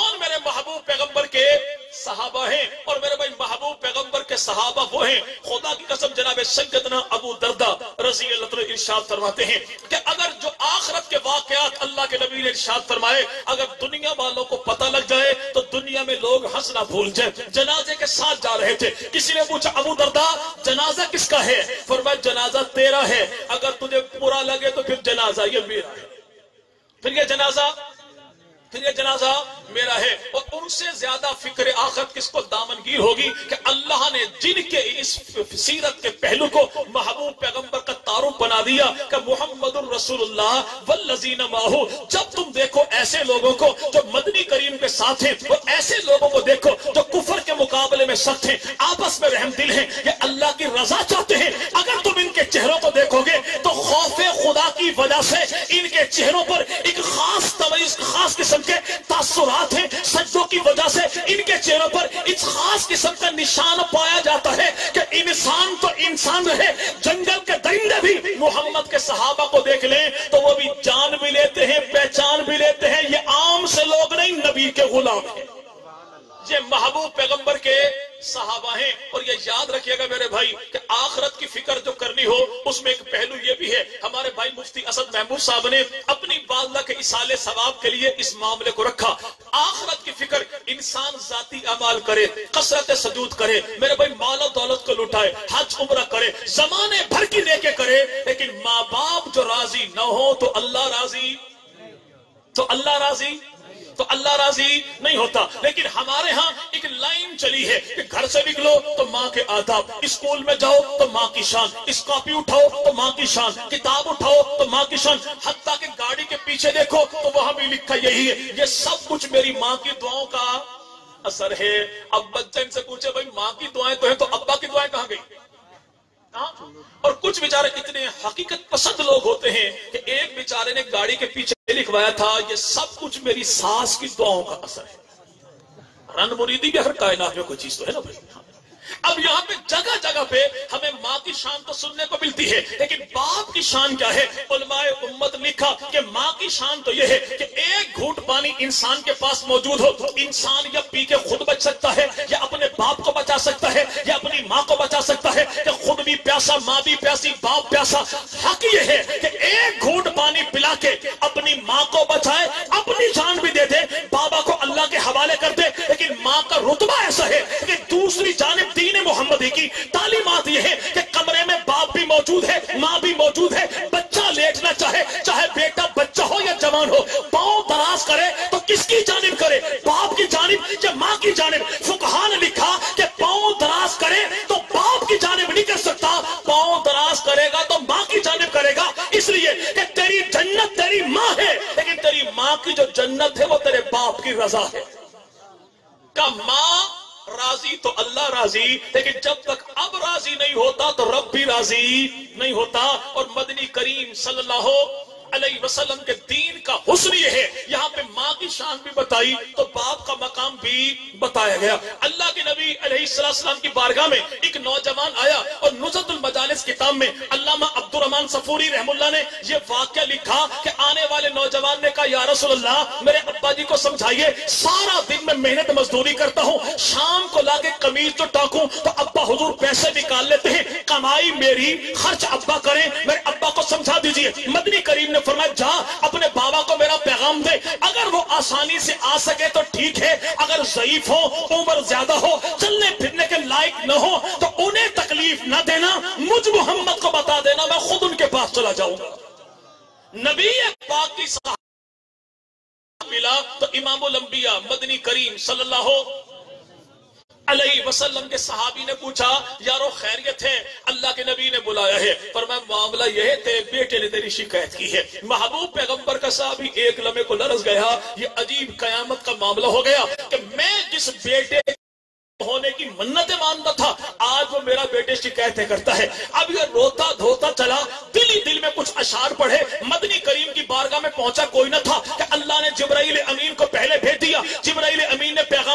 ہیں اور میرے بھائی محبوب پیغمبر کے صحابہ وہ ہیں. خدا کی قسم جناب سیدنا ابو دردہ رضی اللہ عنہ ارشاد فرماتے ہیں کہ اگر جو آخرت کے واقعات اللہ کے نبی نے ارشاد فرمائے اگر دنیا والوں کو پتہ لگ جائے تو دنیا میں لوگ ہنسنا بھول جائیں. جنازے کے ساتھ جا رہے تھے, کسی نے پوچھا ابو دردہ جنازہ کس کا ہے؟ فرمایا جنازہ تیرا ہے, اگر تجھے برا لگے تو پھر جنازہ یہ میرا ہے, پھر یہ جنازہ میرا ہے. اور ان سے زیادہ فکر آخرت کس کو دامنگیر ہوگی کہ اللہ نے جن کے اس سیرت کے پہلو کو محبوب پیغمبر کا تعارف بنا دیا کہ محمد الرسول اللہ والذین معہ. جب تم دیکھو ایسے لوگوں کو جو مدنی کریم کے ساتھ ہیں اور ایسے لوگوں کو دیکھو جو کفر کے مقابلے میں سخت ہیں, آپس میں رحم دل ہیں, یہ اللہ کی رضا چاہتے ہیں. اگر تم ان کے چہروں کو دیکھو گے تو خوف خدا کی وجہ سے ان کے چہروں پر ایک خاص قسم کے تاثرات ہیں. سجدوں کی وجہ سے ان کے چہروں پر اس خاص قسم کا نشان پایا جاتا ہے کہ انسان تو انسان رہے. جنگل کے درندے بھی محمد کے صحابہ کو دیکھ لیں تو وہ بھی جان بھی لیتے ہیں, پہچان بھی لیتے ہیں, یہ عام سے لوگ نہیں, نبی کے غلام ہیں. یہ محبوب پیغمبر کے صحابہ ہیں. اور یہ یاد رکھیے گا میرے بھائی کہ آخرت کی فکر جو کرنی ہو اس میں ایک پہلو یہ بھی ہے. ہمارے بھائی مفتی اسد محمود صاحب نے اپنی والدہ کے اصالے ثواب کے لیے اس معاملے کو رکھا. آخرت کی فکر انسان ذاتی اعمال کرے, کثرت سجود کرے, میرے بھائی مال و دولت کو لٹائے, حج عمرہ کرے, زمانے بھر کی نیکیاں کرے, لیکن ماں باپ جو راضی نہ ہو تو اللہ راضی نہیں ہوتا. لیکن ہمارے ہاں ایک لائن چلی ہے کہ گھر سے نکلو تو ماں کے آداب, اسکول میں جاؤ تو ماں کی شان, اس کاپی اٹھاؤ تو ماں کی شان, کتاب اٹھاؤ تو ماں کی شان, حتیٰ کہ گاڑی کے پیچھے دیکھو تو وہاں بھی لکھا یہی ہے. یہ سب کچھ میری ماں کی دعاؤں کا اثر ہے. اب بچہ ان سے پوچھے بھائی ماں کی دعائیں تو ہیں تو ابا کی دعائیں کہاں گئی؟ اور کچھ بیچارے اتنے حقیقت پسند لوگ ہوتے ہیں کہ ایک بیچارے نے گاڑی کے پیچھے لکھوایا تھا یہ سب کچھ میری ساس کی دعاؤں کا اثر ہے. رن مریدی بھی ہر کائنات میں کوئی چیز تو ہے نا بھائی. اب یہاں پہ جگہ جگہ پہ ہمیں ماں کی شان تو سننے کو ملتی ہے, لیکن باپ کی شان کیا ہے؟ علماء امت لکھا کہ ماں کی شان تو یہ ہے کہ ایک گھونٹ پانی انسان کے پاس موجود ہو, انسان یا پی کے خود بچ سکتا ہے, یا اپنے باپ کو بچا سکتا ہے, یا اپنی ماں کو بچا سکتا ہے, کہ خود بھی پیاسا, ماں بھی پیاسی, باپ پیاسا. حق یہ ہے کہ ایک گھونٹ پانی پلا کے اپنی ماں کو بچائے, اپنی جان بھی دے دے, بابا کو اللہ کے حوالے کر دے, لیکن ماں کا رتبہ ایسا ہے کہ دوسری جانب دین محمدی کی تعلیمات یہ ہے کہ کمرے میں باپ بھی موجود ہے, ماں بھی موجود ہے, بچہ لیٹنا چاہے بیٹا بچہ ہو یا جوان ہو, پاؤں دراز کرے تو کس کی جانب کرے؟ باپ کی جانب یا ماں کی جانب؟ فقہا نے لکھا کہ پاؤں دراز کرے تو باپ کی جانب نہیں کر سکتا, پاؤں دراز کرے گا تو ماں کی جانب کرے گا. اس لیے کہ تیری جنت تیری ماں ہے, لیکن تیری ماں کی جو جنت ہے وہ تیرے باپ کی رضا ہے. کا ماں راضی تو اللہ راضی, لیکن جب تک اب راضی نہیں ہوتا تو رب بھی راضی نہیں ہوتا. اور مدنی کریم صلی اللہ علیہ وسلم کے دین کا حسن یہ ہے, یہاں پہ ماں کی شان بھی بتائی تو باپ کا مقام بھی بتایا گیا. اللہ کے نبی علیہ السلام کی بارگاہ میں ایک نوجوان آیا اور نزہۃ المجالس کتاب میں علامہ عبد الرحمن صفوری رحم اللہ نے یہ واقعہ لکھا کہ آنے والے نوجوان نے کہا یا رسول اللہ میرے ابا جی کو سمجھائیے, سارا دن میں محنت مزدوری کرتا ہوں, شام کو لا کے قمیض تو ٹاکوں تو ابا حضور پیسے نکال لیتے ہیں, کمائی میری, خرچ ابا کریں, میرے ابا کو سمجھا دیجئے. مدنی کریم نے فرمایا جا اپنے بابا کو میرا پیغام دے, اگر وہ آسانی سے آ سکے تو ٹھیک ہے, اگر ضعیف ہو, عمر زیادہ ہو, چلنے پھرنے کے لائق نہ ہو تو انہیں تکلیف نہ دینا, مجھ محمد کو بتا دینا, میں خود ان کے پاس چلا جاؤں گا. نبی پاک کی صحابہ ملا تو امام الانبیاء مدنی کریم صلی اللہ علیہ وسلم کے صحابی نے پوچھا یارو خیریت ہے؟ اللہ کے نبی نے بلایا ہے. فرمایا معاملہ یہ ہے تیرے بیٹے نے تیری شکایت کی ہے. محبوب پیغمبر کا صحابی ایک لمحے کو لرز گیا, یہ عجیب قیامت کا معاملہ ہو گیا کہ میں جس بیٹے ہونے کی منتیں مانتا تھا آج وہ میرا بیٹے شکایتیں کرتا ہے. اب یہ روتا دھوتا چلا, دل ہی دل میں کچھ اشعار پڑھے, مدنی کریم کی بارگاہ میں پہنچا کوئی نہ تھا کہ اللہ نے جبرائیل امین کو پہلے بھیج دیا. جبرائیل امین نے پیغام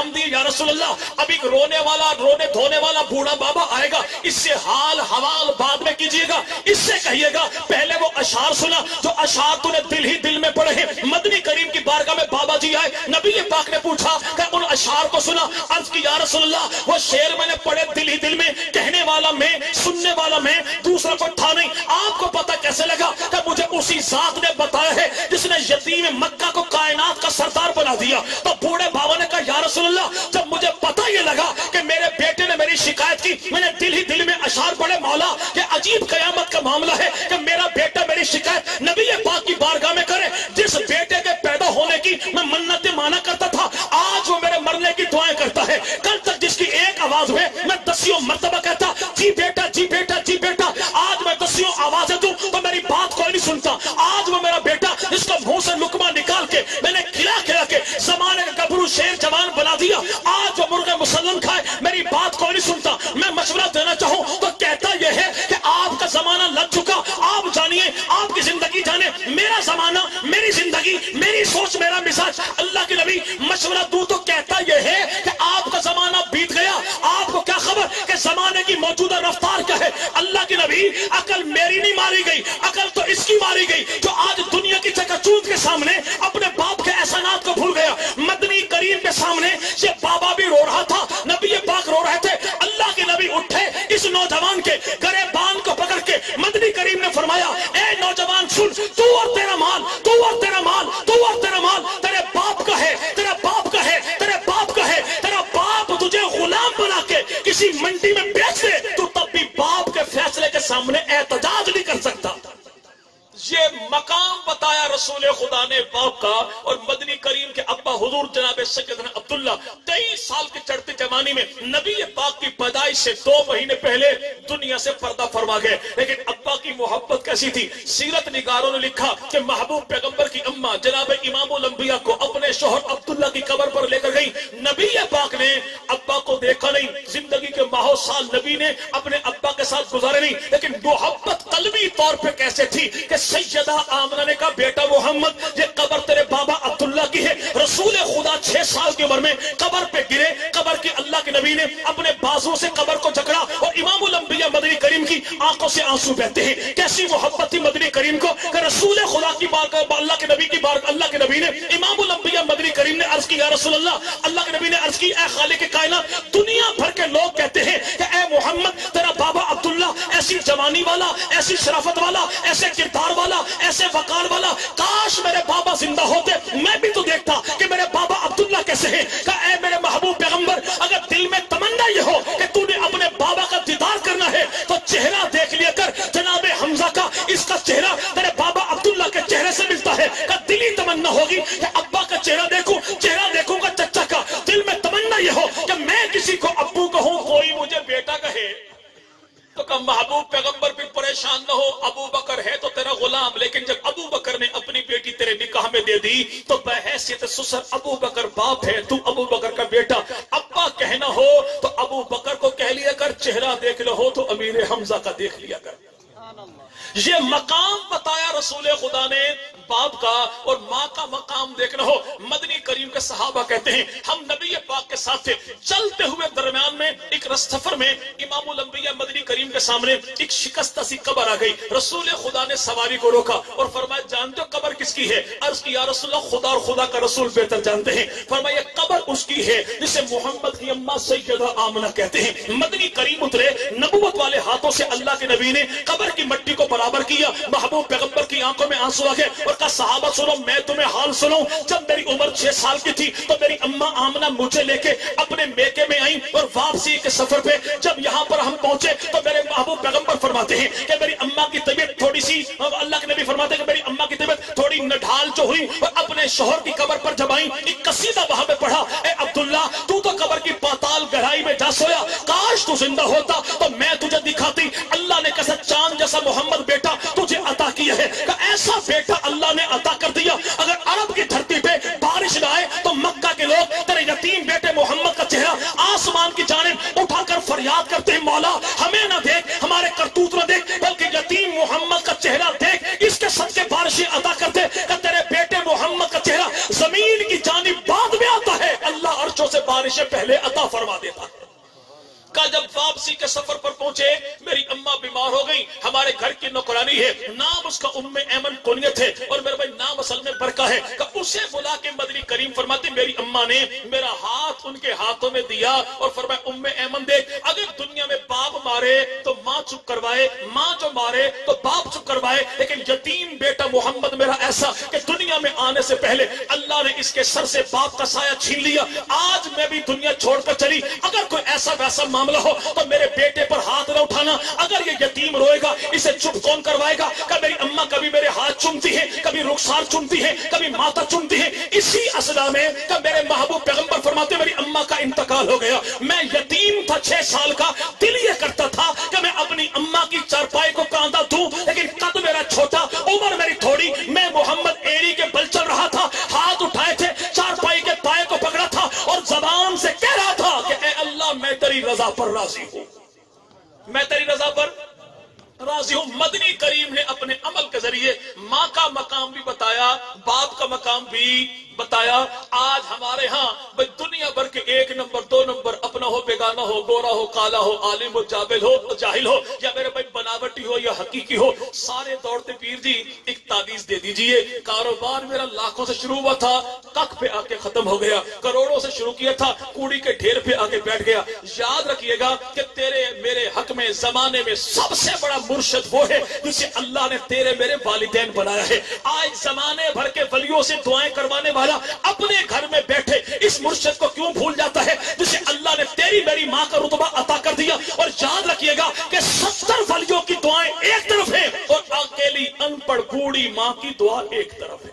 پیغام دیے یا رسول اللہ اب ایک رونے دھونے والا بوڑھا بابا آئے گا, اس سے حال حوال بعد میں کیجئے گا, اس سے کہیے گا پہلے وہ اشعار سنا جو اشعار تو نے دل ہی دل میں پڑھے ہیں. مدنی کریم کی بارگاہ میں بابا جی آئے, نبی پاک نے پوچھا کہ ان اشعار کو سنا, عرض کی یا رسول اللہ وہ شعر میں نے پڑھے دل ہی دل میں, کہنے والا میں, سننے والا میں, دوسرا کوئی تھا نہیں. آپ کو پتہ کیسے لگا کہ مجھے اسی ذات نے بتایا ہے جس نے یتیم مکہ کو کائنات کا سردار بنا دیا. تو بوڑھے بابا نے کہا یا رسول اللہ جب مجھے پتہ یہ لگا کہ میرے بیٹے نے میری شکایت کی, میں نے دل ہی دل میں اشعار پڑھے, مولا یہ عجیب قیامت کا معاملہ ہے کہ میرا بیٹا میری شکایت نبی پاک کی بارگاہ میں کرے. جس بیٹے کے پیدا ہونے کی میں منتیں مانا کرتا تھا آج وہ میرے مرنے کی دعائیں کرتا ہے. کل تک جس کی ایک آواز میں میں 10 مرتبہ کہتا جی بیٹا جی بیٹا جی بیٹا, آج میں 10 آوازیں دوں تو میری بات کوئی نہیں سنتا. آج وہ میرا بیٹا جس کو منہ سے لقمہ نکال کے میں نے کھلا کھلا کے زمانے کا گبرو شیر جوان بنا دیا, آج وہ مرغ مسلم کھائے میری بات کوئی نہیں سنتا. میں مشورہ دینا چاہوں تو کہتا یہ ہے کہ آپ کا زمانہ لگ چکا, آپ جانیے, آپ کی زندگی جانے, میرا زمانہ, میری زندگی, میری سوچ, میرا مزاج. اللہ کے نبی مشورہ دوں تو کہتا یہ ہے کہ آپ کا زمانہ بیت گیا, آپ کو کیا خبر کہ زمانے کی موجودہ رفتار کیا ہے. اللہ کے نبی عقل میری نہیں ماری گئی, عقل تو اس کی ماری گئی جو آج دنیا کی چکچوند کے سامنے اپنے باپ کے احسانات کو بھول گیا. مدنی کریم کے سامنے یہ بابا بھی رو رہا تھا, نبی پاک رو رہے تھے. اللہ کے نبی اٹھے, اس نوجوان کے گریبان کو پکڑ کے مدنی کریم نے فرمایا اے نوجوان سن, تو اور تیرا مال, تو اور تیرا مال, تو اور تیرا مال تیرے باپ کا ہے, تیرا باپ کا ہے, تیرے باپ کا ہے. تیرا باپ تجھے غلام بنا کے کسی منڈی میں بیچ دے تو تب بھی باپ کے فیصلے کے سامنے احتجاج نہیں کر سکتا. یہ مقام بتایا رسول خدا نے باپ کا. اور مدنی کریم کے ابا حضور جناب سیدنا عبداللہ 23 سال کے چڑھتے جوانی میں نبی پاک کی پیدائش سے 2 مہینے پہلے دنیا سے پردہ فرما گئے. لیکن ابا کی محبت کیسی تھی, سیرت نگاروں نے لکھا کہ محبوب پیغمبر کی اماں جناب امام الانبیاء کو اپنے شوہر عبداللہ کی قبر پر لے کر گئی. نبی پاک نے ابا کو دیکھا نہیں, زندگی کے ماہو سال نبی نے اپنے ابا کے ساتھ گزارے نہیں, لیکن محبت قلبی طور پہ کیسے تھی کہ سیدہ آمنہ نے کہا بیٹا محمد یہ قبر تیرے بابا عبداللہ کی ہے. رسول خدا 6 سال کی عمر میں قبر پہ گرے, قبر کی اللہ کے نبی نے اپنے بازو سے قبر کو جکڑا اور امام الانبیاء مدنی کریم کی آنکھوں سے آنسو بہتے ہیں. کیسی محبت تھی مدنی کریم کو کہ رسول خدا کی بارگاہ اللہ کے نبی کی بارگاہ اللہ کے نبی نے امام الانبیاء مدنی کریم نے عرض کی یا رسول اللہ, اللہ کے نبی نے عرض کی اے خالق کائنات دنیا بھر کے لوگ کہتے ہیں کہ اے محمد تیرا بابا عبداللہ ایسی جوانی والا, ایسی شرافت والا, ایسے کردار والا, ایسے وقار والا, کاش میرے بابا زندہ ہوتے میں بھی تو دیکھتا کہ میرے بابا عبداللہ کیسے ہیں. کہ اے میرے محبوب پیغمبر اگر دل میں تمنا یہ ہو کہ تو نے اپنے بابا کا دیدار کرنا ہے تو چہرہ دیکھ لیا کر جناب حمزہ کا, اس کا چہرہ تیرے بابا عبداللہ کے چہرے سے ملتا ہے. کہ دلی تمنا ہوگی کہ ابا کا چہرہ دیکھوں, چہرہ دیکھوں گا چچا کا. دل میں تمنا یہ ہو کہ میں کسی کو ابو کہوں, کوئی مجھے بیٹا کہے. تو کہ محبوب پیغمبر بھی پریشان نہ ہو, ابو بکر ہے تو تیرا غلام. لیکن جب ابو بکر نے اپنی بیٹی تیرے نکاح میں دے دی تو بحیثیت سسر ابو بکر باپ ہے, تو ابو بکر کا بیٹا. ابا کہنا ہو تو ابو بکر کو کہہ لیا کر, چہرہ دیکھ لو ہو تو امیر حمزہ کا دیکھ لیا کر. یہ مقام بتایا رسول خدا نے باپ کا. اور ماں کا مقام دیکھنا ہو, مدنی کریم کے صحابہ کہتے ہیں ہم نبی پاک کے ساتھ تھے, چلتے ہوئے درمیان میں ایک سفر میں امام الانبیاء مدنی کریم کے سامنے ایک شکستہ سی قبر آ گئی. رسول خدا نے سواری کو روکا اور فرمایا جانتے ہو قبر کس کی ہے؟ عرض کی یا رسول اللہ خدا اور خدا کا رسول بہتر جانتے ہیں. فرمایا قبر اس کی ہے جسے محمد کی اماں سیدہ آمنہ کہتے ہیں. مدنی کریم اترے, نبوت والے ہاتھوں سے اللہ کے نبی نے قبر کی مٹی کو برابر کیا. محبوب پیغمبر کی آنکھوں میں آنسو آ گئے اور کہا صحابہ سنو میں تمہیں حال سنوں. جب میری عمر 6 سال کی تھی تو میری اماں آمنہ مجھے لے کے اپنے میکے میں آئیں اور واپسی کے سفر پہ جب یہاں پر ہم پہنچے تو میرے محبوب پیغمبر فرماتے ہیں کہ میری اماں کی طبیعت تھوڑی سی, اللہ کے نبی فرماتے ہیں کہ میری اماں کی طبیعت تھوڑی نڈھال جو ہوئی اور اپنے شوہر کی قبر پر جب آئیں ایک قصیدہ وہاں پہ پڑھا, اے عبداللہ تو قبر کی پاتال گہرائی میں جا سویا, کاش تو زندہ ہوتا تو میں تجھے دکھاتی. اللہ نے کیسا چاند جیسا محمد بیٹا تجھے عطا کیا ہے. کہ ایسا بیٹا اللہ نے عطا کر دیا. اگر عرب کی دھرتی پہ بارش نہ آئے تو مکہ کے لوگ تیرے یتیم بیٹے محمد کا چہرہ آسمان کی جانب اٹھا کر فریاد کرتے ہیں مولا ہمیں نہ دیکھ, ہمارے کرتوت نہ دیکھ, بلکہ یتیم محمد کا چہرہ دیکھ, اس کے صدقے بارشیں عطا کرتے. کہ تیرے بیٹے محمد کا چہرہ زمین کی جانب بعد میں آتا ہے, اللہ عرشوں سے बारिशें पहले अता फरमा देता है। का जब वापसी के सफर पर पहुंचे, मेरी अम्मा बीमार हो गई, हमारे घर की नौकरानी है, नाम उसका उम्मे ऐमन कुनियत है, और मेरे भाई नाम असल में बरका है। का उसे बुला के मदनी करीम फरमाते, मेरी अम्मा ने मेरा हाथ उनके हाथों में दिया और फरमाया, उम्मे ऐमन देख, अगर दुनिया में बाप मारे तो माँ चुप करवाए, माँ जो मारे तो बाप चुप करवाए, लेकिन यतीम बेटा मोहम्मद मेरा ऐसा कि दुनिया में आने से पहले अल्लाह ने इसके सर से बाप का साया छीन लिया। आज मैं भी दुनिया छोड़कर चली, अगर कोई ऐसा वैसा मामला हो तो मेरे बेटे पर हाथ न उठाना, अगर ये यतीम रोएगा इसे चुप कौन करवाएगा। का मेरी अम्मा कभी मेरे हाथ चूमती है, कभी रुखसार चूमती है, कभी माथा चूमती है। इसी असला में का मेरे महबूब पैगंबर फरमाते, मेरी अम्मा का इंतकाल हो गया, मैं यतीम था 6 साल का, दिल ये करता था कि मैं अपनी अम्मा की चारपाई को कांधा दूं, लेकिन कद मेरा छोटा, उम्र मेरी थोड़ी, मैं मोहम्मद एड़ी के बल चल रहा था, हाथ उठाए थे, चारपाई के पाए को पकड़ा था और जबान से कह रहा था कि ए अल्लाह मैं तेरी रजा पर राजी हूं, मैं तेरी रजा पर राजी हूं। मदनी करीम ने अपने अमल के जरिए माँ का मकाम भी बताया, बाप का मकाम भी बताया। आज हमारे यहाँ भाई दुनिया भर के 1 नंबर 2 नंबर, अपना हो बेगाना हो, गोरा हो काला हो, आलिम हो जाबिल हो जाहिल हो, या मेरे भाई बनावटी हो या हकीकी हो, सारे दौड़ते पीर जी एक ताबीज दे दीजिए। कारोबार मेरा लाखों से शुरू हुआ था, कख पे आके खत्म हो गया, करोड़ों से शुरू किया था, कूड़ी के ढेर पे आके बैठ गया। याद रखिएगा कि तेरे मेरे हक में जमाने में सबसे बड़ा मुर्शिद वो है जिसे अल्लाह ने तेरे मेरे वालिदैन बनाया है। आज जमाने भर के वलियों से दुआएं करवाने वाला अपने घर में बैठे इस मुर्शिद को क्यों भूल जाता है जिसे अल्लाह ने तेरी मेरी माँ का रुतबा अता कर दिया। और याद रखिएगा कि 70 वलियों की दुआएं एक तरफ है और अकेली अनपढ़ बूढ़ी माँ की दुआ एक तरफ है।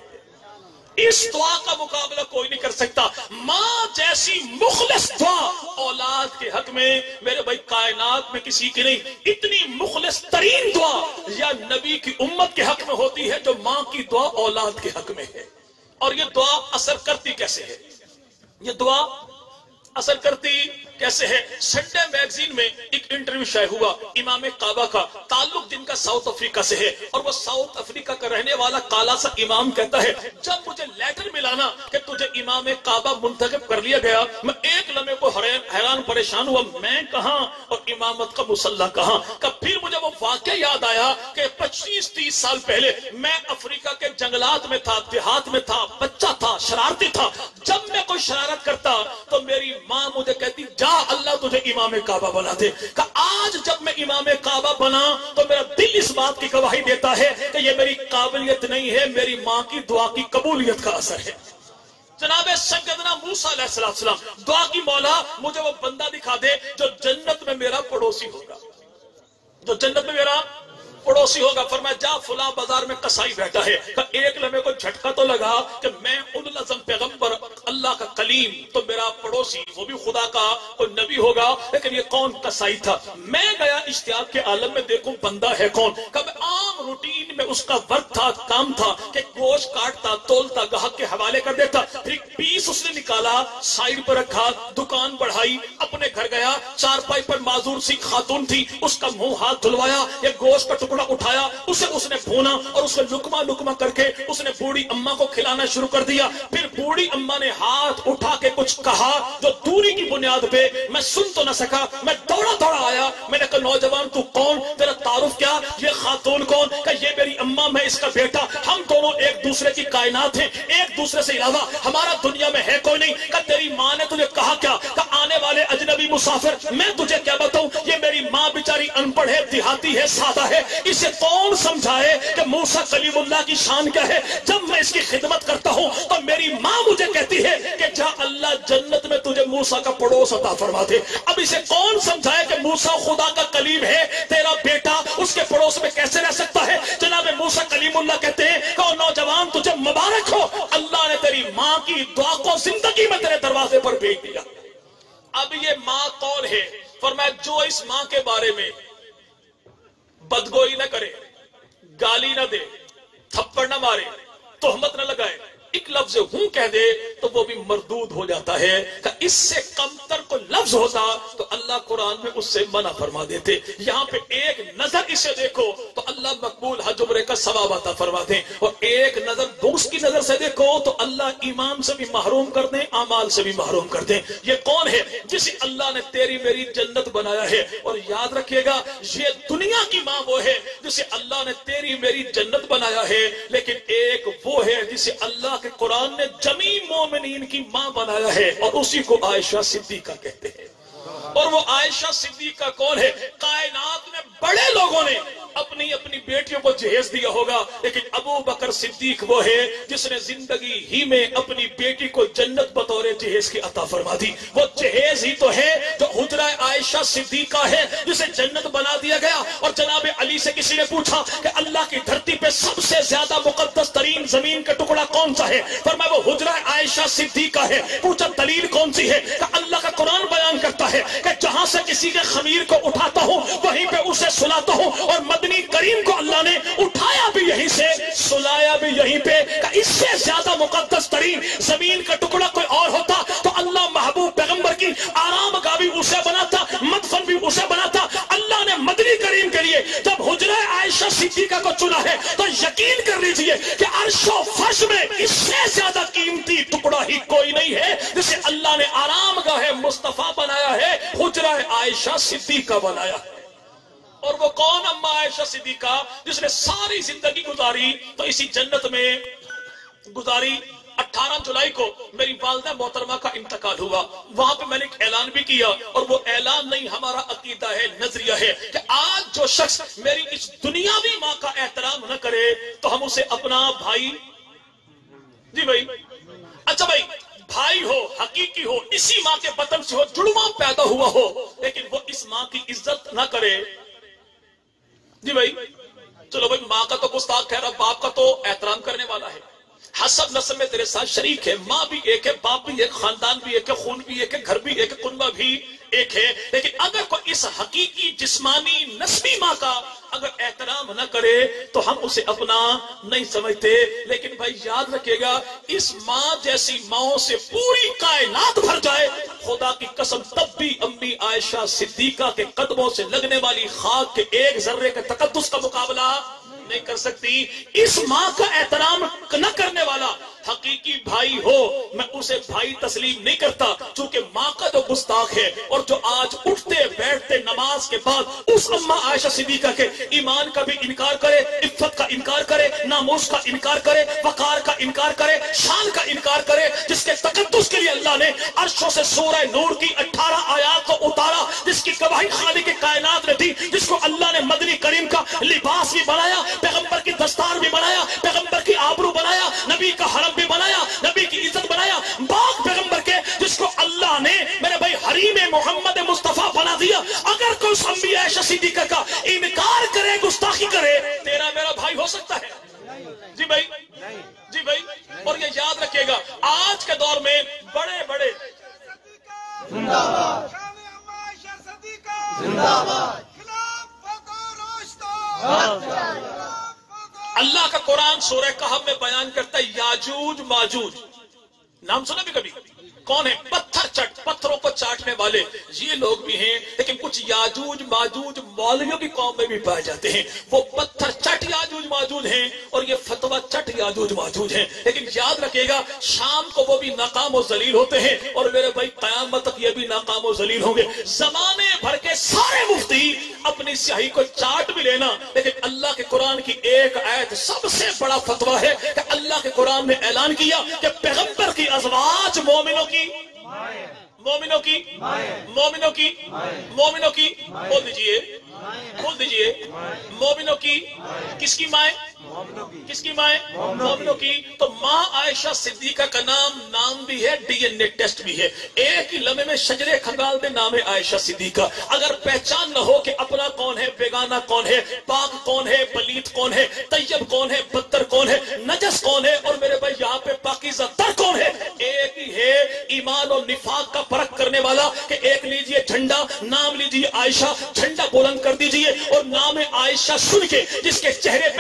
इस दुआ का मुकाबला कोई नहीं कर सकता। माँ जैसी मुखलिस दुआ औलाद के हक में मेरे भाई कायनात में किसी की नहीं। इतनी मुखलिस तरीन दुआ या नबी की उम्मत के हक में होती है जो माँ की दुआ औलाद के हक में है। और ये दुआ असर करती कैसे है, ये दुआ असर करती कैसे है। संडे मैगजीन में एक इंटरव्यू शाये हुआ इमाम काबा का, ताल्लुक जिनका साउथ अफ्रीका से है, और वो साउथ अफ्रीका का रहने वाला काला सा इमाम कहता है, जब मुझे लेटर मिला ना कि तुझे इमाम काबा मुंतखब कर लिया गया, मैं एक लम्हे को हैरान परेशान हुआ, मैं कहां और इमामत का मुसल्ला कहां। फिर मुझे वो वाकया याद आया कि 25-30 साल पहले मैं अफ्रीका के जंगलात में था, देहात में था, बच्चा था, शरारती था। जब मैं कोई शरारत करता तो मेरी माँ मुझे कहती, जा अल्लाह तुझे इमाम काबा बना दे। आज जब मैं इमाम काबा बना तो मेरा दिल इस बात की गवाही देता है कि ये मेरी काबिलियत नहीं है, मेरी माँ की दुआ की कबूलियत का असर है। जनाब सैयदना मूसा अलैहिस्सलाम दुआ की, मौला मुझे वो बंदा दिखा दे जो जन्नत में मेरा पड़ोसी होगा, जो जन्नत में मेरा पड़ोसी होगा। फरमाया जा फुला बाजार में कसाई बैठा है। एक लम्हे को झटका तो लगा कि मैं उन लज़म पैगंबर अल्लाह का कलीम तो मेरा पड़ोसी, वो भी खुदा का कोई नबी होगा, लेकिन ये कौन कसाई था। मैं गया इश्तियाक के आलम में देखूं बंदा है कौन। कब आम रूटीन में उसका वर्क था, काम था कि गोश्त काटता, तोलता, गाहक के हवाले कर देता। फिर एक पीस उसने निकाला, साइड पर रखा, दुकान बढ़ाई, अपने घर गया, चारपाई पर माजूर सी खातून थी, उसका मुंह हाथ धुलवाया, ये गोश्त का टुकड़ा उठाया, उसे उसने भूना और उसको लुकमा लुकमा करके उसने बूढ़ी अम्मा को खिलाना शुरू कर दिया। फिर बूढ़ी अम्मा ने हाथ उठा के कुछ कहा जो दूरी की बुनियाद पे मैं सुन तो न सका। मैं दौड़ा दौड़ा आया, मैंने कहा नौजवान तू कौन, तेरा तारुफ क्या, ये खातून कौन। कहा ये मेरी अम्मा, मैं इसका बेटा, हम दोनों एक दूसरे की कायनात हैं, एक दूसरे से इलावा हमारा दुनिया में है कोई नहीं। कहा तेरी माँ ने तुझे कहा क्या। कहा आने वाले अजनबी मुसाफिर, मैं तुझे क्या बताऊं, ये मेरी माँ बेचारी अनपढ़ है, देहाती है, सादा है, इसे कौन समझाए कि मूसा कलीमुल्लाह की शान क्या है। जब मैं इसकी खिदमत करता हूं तो मेरी माँ मुझे कहती है कि जा अल्लाह जन्नत में तुझे मूसा का पड़ोस अता फरमा दे। अब इसे कौन समझाए कि मूसा खुदा का कलीम है, तेरा बेटा उसके पड़ोस में कैसे रह सकता है। जनाब मूसा कलीमुल्लाह कहते हैं कि नौजवान तुझे मुबारक हो, अल्लाह ने तेरी माँ की दुआ को जिंदगी में तेरे दरवाजे पर भेज दिया। अब ये माँ कौन है। फरमाया जो इस माँ के बारे में बदगोई न करे, गाली न दे, थप्पड़ न मारे, तोहमत न लगाए, एक लफ्ज हूं कह दे तो वो भी मरदूद हो जाता है। इससे कमतर को लफ्ज होता तो अल्लाह कुरान में उससे मना फरमा देते। यहाँ पे एक नजर इसे देखो तो अल्लाह मकबूल हज उम्रे का सवाब अता फरमा दे, और एक नजर दोस्त की नजर से देखो तो अल्लाह ईमान से भी महरूम कर दे, अमाल से भी महरूम कर दे। ये कौन है जिसे अल्लाह ने तेरी मेरी जन्नत बनाया है? और याद रखिएगा ये दुनिया की माँ वो है जिसे अल्लाह ने तेरी मेरी जन्नत बनाया है, लेकिन एक वो है जिसे अल्लाह के कुरान ने जमी मोमिनीन की माँ बनाया है, और उसी को आयशा सिद्दीका कहते हैं। और वो आयशा सिद्दीका कौन है? कायनात में बड़े लोगों ने अपनी अपनी बेटियों को जहेज दिया होगा, लेकिन अबू बकर सिद्दीक वो है जिसने जिंदगी ही में अपनी बेटी को जन्नत बतौर जहेज की अता फरमा दी। वो जहेज ही तो है जो हुजरा आयशा सिद्दीका है जिसे जन्नत बना दिया गया। और जनाब अली से किसी ने पूछा कि अल्लाह की धरती पे सबसे ज्यादा मुकद्दस तरीन जमीन का टुकड़ा कौन सा है? फरमाया वो हुजरा आयशा सिद्दीका है। पूछा दलील कौन सी है? कि अल्लाह का कुरान बयान करता है कि जहां से किसी के खमीर को उठाता हूं वहीं पे उसे सुलाता हूं, और मदनी करीम को अल्लाह ने उठाया भी यहीं से, सुलाया भी यहीं पे। इससे ज्यादा मुकद्दस तरीन जमीन का टुकड़ा कोई और होता तो अल्लाह महबूब पैगंबर की आरामगाह भी उसे बनाता, मदफन भी उसे बनाता। अल्लाह ने मदनी करीम के लिए जब हुजरा आयशा सिद्दीका को चुना है तो यकीन कर लीजिए कि अर्शो फर्श में इससे ज्यादा कीमती टुकड़ा ही कोई नहीं है जिसे अल्लाह ने आरामगाह मुस्तफा बनाया है, हुजरा आयशा सिद्दीका बनाया है। और वो कौन? अम्मा आयशा सिद्दीका, जिसने सारी जिंदगी गुजारी तो इसी जन्नत में गुजारी। 18 जुलाई को मेरी वालिदा मोहतरमा का इंतकाल हुआ। वहां पे मैंने एक ऐलान भी किया, और वो ऐलान नहीं हमारा अकीदा है, नजरिया है कि आज जो शख्स मेरी इस दुनियावी माँ का एहतराम न करे तो हम उसे अपना भाई, जी भाई, अच्छा भाई, भाई हो, हकीकी हो, इसी माँ के बतन से हो, जुड़वा पैदा हुआ हो, लेकिन वो इस माँ की इज्जत ना करे, जी भाई, चलो भाई, माँ का तो गुस्ताख ठहरा, बाप का तो एहतराम करने वाला है, हसब नस्ब में तेरे साथ शरीक है, माँ भी एक है, बाप भी एक, खानदान भी एक है, खून भी एक है, घर भी एक है, कुनबा भी एक है। लेकिन अगर कोई इस हकीकी जिस्मानी नस्बी माँ का अगर एहतराम न करे तो हम उसे अपना नहीं समझते। लेकिन भाई याद रखिएगा, इस माँ जैसी माओं से पूरी कायनात भर जाए, खुदा की कसम तब भी अम्मी आयशा सिद्दीका के कदमों से लगने वाली खाक के एक जर्रे के तकद्दुस का मुकाबला नहीं कर सकती। इस माँ का एहतराम न करने वाला हकीकी भाई हो, मैं उसे भाई तस्लीम नहीं करता, चूंकि माँ का जो गुस्ताख है और जो आज उठते बैठते नमाज के बाद उस अम्मा आयशा सिद्दीका के ईमान का भी इनकार करे, इफ्फत का इनकार करे, नामूस का इनकार करे, वकार का इनकार करे, शान का इनकार करे, जिसके तकद्दुस के लिए अल्लाह ने अर्शों से सूरह नूर की 18 आयात को उतारा, जिसकी गवाही खालिक के कायनात ने दी, जिसको अल्लाह ने मदनी करीम का लिबास भी बनाया, पैगंबर की दस्तार भी बनाया, पैगंबर की आबरू बनाया, नबी का हरम भी बनाया, नबी की इज्जत बनाया, बाग पैगंबर के जिसको अल्लाह ने मेरे भाई हरीम मोहम्मद मुस्तफा बना दिया। अगर कोई अम्मी आयशा सिद्दीका का इनकार करे, गुस्ताखी करे, तेरा मेरा भाई हो सकता है? जी भाई, जी भाई। और ये याद रखिएगा, आज के दौर में बड़े बड़े अल्लाह का कुरान सूरह कहफ में बयान करता है याजूज माजूज, नाम सुना भी कभी? कौन है? पत्थरों को चाटने वाले ये लोग भी हैं, लेकिन कुछ याजूज माजूज मौलवियों की कौम में भी पाए जाते हैं। वो पत्थर चट याजूज माजूज हैं और ये फतवा चट याजूज माजूज हैं। लेकिन याद रखिएगा, शाम को वो भी नाकाम और जलील होते हैं, और मेरे भाई कयामत तक ये भी नाकाम और जलील होंगे। जमाने भर के सारे मुफ्ती अपनी स्याही को चाट भी लेना, लेकिन अल्लाह के कुरान की एक आयत सबसे बड़ा फतवा है कि अल्लाह के कुरान ने ऐलान किया कि पैगंबर की अज़वाज मोमिनों की बोल दीजिए, बोल दीजिए, मोमिनों की किसकी माए? किसकी माए? मोमिनों की। तो माँ आयशा सिद्दीका का नाम भी है, डीएनए टेस्ट भी है, एक ही लम्हे में शजरे खंगाल दे नाम है आयशा सिद्दीका। अगर पहचान न हो कि अपना कौन है, बेगाना कौन है, पाक कौन है, पलीत कौन है, तैयब कौन है, बदतर कौन है, नजस कौन है, और मेरे भाई यहाँ पे पाकीज़ा तर कौन है, एक ही है ईमान और निफाक का फर्क करने वाला। कि एक लीजिए झंडा, नाम लीजिए आयशा, झंडा बुलंद कर दीजिए, और नाम है आयशा सुन के जिसके चेहरे पे मुस्कान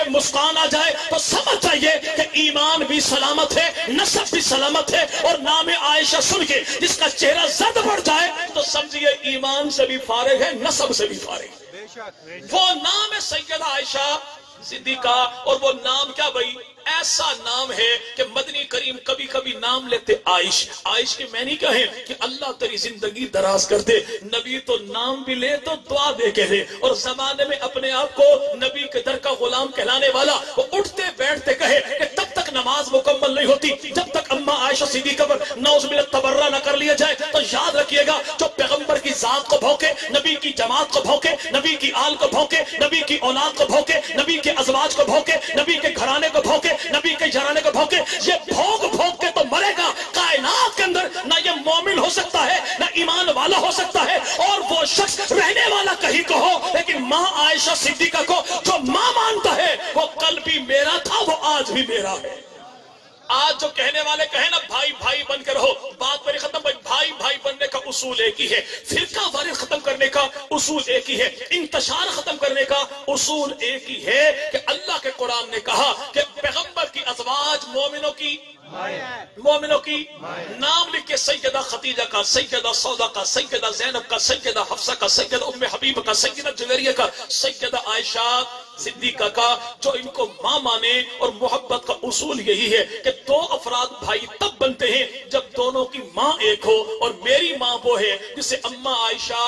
ایمان آ جائے تو سمجھ جائیے کہ ایمان بھی سلامت ہے، نسب بھی سلامت ہے، اور نام عائشہ سن کے جس کا چہرہ زرد پڑ جائے تو سمجھیے ایمان سے بھی فارغ ہے، نسب سے بھی فارغ ہے۔ وہ نام ہے سیدہ عائشہ صدیقہ، اور وہ نام کیا بھائی؟ ایسا نام ہے کہ مدنی کریم کبھی کبھی نام لیتے عائش، عائش کے معنی کیا ہے کہ اللہ تیری زندگی دراز کر دے۔ نبی تو نام بھی لے تو دعا دے کے دے، اور زمانے میں اپنے آپ کو نبی کے در کا غلام کہلانے والا وہ اٹھتے بیٹھتے کہے کہ تب تک نماز مکمل نہیں ہوتی جب تک اماں عائشہ صدیقہ پر نعوذ باللہ تبرہ نہ کر لیا جائے۔ تو یاد رکھیے گا، جو پیغمبر کی ذات کو بھونکے، نبی کی جماعت کو بھونکے، نبی کی آل کو بھونکے، نبی کی اولاد کو بھونکے، نبی کے ازواج کو بھونکے، نبی کے گھرانے کو بھونکے، نبی کے جرانے کو بھونکے، یہ بھونک بھونک کے تو مرے گا۔ کائنات کے اندر نہ یہ مومن ہو سکتا ہے، نہ ایمان والا ہو سکتا ہے، اور وہ شخص رہنے والا کہیں کو ہو، لیکن ماں عائشہ صدیقہ کو جو ماں مانتا ہے وہ کل بھی میرا تھا، وہ آج بھی میرا ہے۔ آج جو کہنے والے کہیں نا بھائی بھائی بن کے رہو، بات میری ختم، بھائی بھائی بننے کا اصول ایک ہی ہے، فرقہ وارث ختم کرنے کا اصول ایک ہی ہے، انتشار ختم کرنے کا اصول ایک ہی ہے کہ اللہ کے قرآن نے کہا کہ پیغمبر کی ازواج مومنوں کی نام لکھ کے سیدہ خدیجہ کا، سیدہ سودا کا، سیدہ زینب کا، سیدہ حفصہ کا، سیدہ ام حبیب کا، سیدہ جویریہ کا، سیدہ عائشہ صدیقہ کا، جو ان کو ماں مانے۔ اور محبت کا اصول یہی ہے کہ دو افراد بھائی تب بنتے ہیں جب دونوں کی ماں ایک ہو، اور میری ماں وہ ہے جسے اماں عائشہ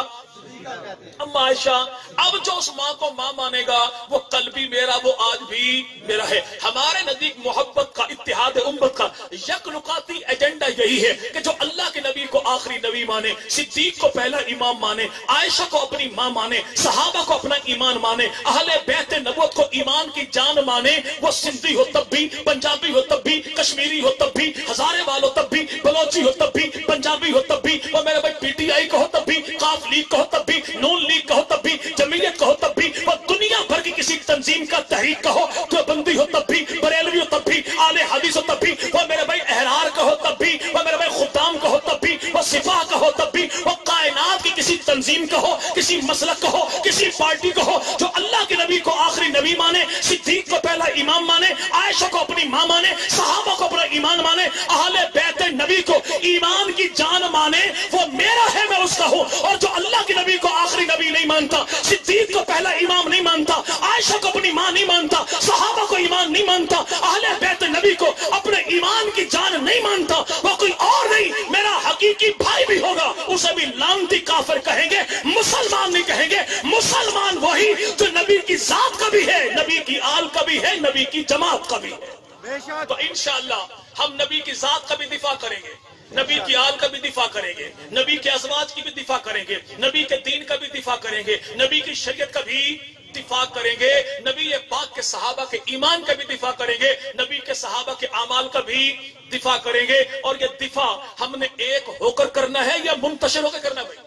اب جو اس ماں کو ماں مانے گا وہ کل بھی میرا، وہ آج بھی میرا ہے۔ ہمارے نزدیک محبت کا، اتحاد امت کا یک لقاتی ایجنڈا یہی ہے کہ جو اللہ کے نبی کو آخری نبی مانے، صدیق کو پہلا امام مانے، عائشہ کو اپنی ماں مانے، صحابہ کو اپنا ایمان مانے، اہل بیت نبوت کو ایمان کی جان مانے، وہ سندھی ہو تب بھی، پنجابی ہو تب بھی، کشمیری ہو تب بھی، ہزارے والو تب بھی، بلوچی ہو تب بھی، پنجابی ہو تب بھی، وہ میرے بھائی پی ٹی آئی کو ہو تب بھی، قاف لیگ کو ہو تب بھی، نون لیگ کا ہو تب بھی، جمعیت کا ہو تب بھی، وہ دنیا بھر کی کسی تنظیم کا تحریک کا ہو، جو بندی ہو تب بھی، بریلوی ہو تب بھی، آل حدیث ہو تب بھی، وہ میرے بھائی احرار کا ہو تب بھی، وہ میرے بھائی خدام کا ہو تب بھی، وہ سپاہ کا ہو تب بھی، وہ کائنات کی کسی تنظیم کا ہو، کسی مسلک کا ہو، کسی پارٹی کا ہو، جو اللہ کے نبی کو آخری نبی مانے، صدیق کو پہلا امام مانے، عائشہ کو اپنی ماں مانے، صحابہ کو اپنا ایمان مانے، اہل بیت نبی کو ایمان کی جان مانے، وہ میرا ہے، میں اس کا ہوں۔ اور جو اللہ کے نبی کو آخری نبی نہیں مانتا، صدیق کو پہلا امام نہیں مانتا، عائشہ کو اپنی ماں نہیں مانتا، صحابہ کو ایمان نہیں مانتا، اہل بیت نبی کو اپنے ایمان کی جان نہیں مانتا، وہ کوئی اور نہیں، میرا حقیقی بھائی بھی ہوگا، اسے بھی لعنتی کافر کہیں گے، مسلمان نہیں کہیں گے۔ مسلمان وہی جو نبی کی ذات کا بھی ہے، نبی کی آل کا بھی ہے، نبی کی جماعت کا بھی ہے۔ تو انشاءاللہ ہم نبی کی ذات کا بھی دفاع کریں گے، نبی کی آل کا بھی دفاع کریں گے، نبی کے ازواج کی بھی دفاع کریں گے، نبی کے دین کا بھی دفاع کریں گے، نبی کی شریعت کا بھی دفاع کریں گے، نبی پاک کے صحابہ کے ایمان کا بھی دفاع کریں گے، نبی کے صحابہ کے اعمال کا بھی دفاع کریں گے۔ اور یہ دفاع ہم نے ایک ہو کر کرنا ہے یا منتشر ہو کر کرنا ہے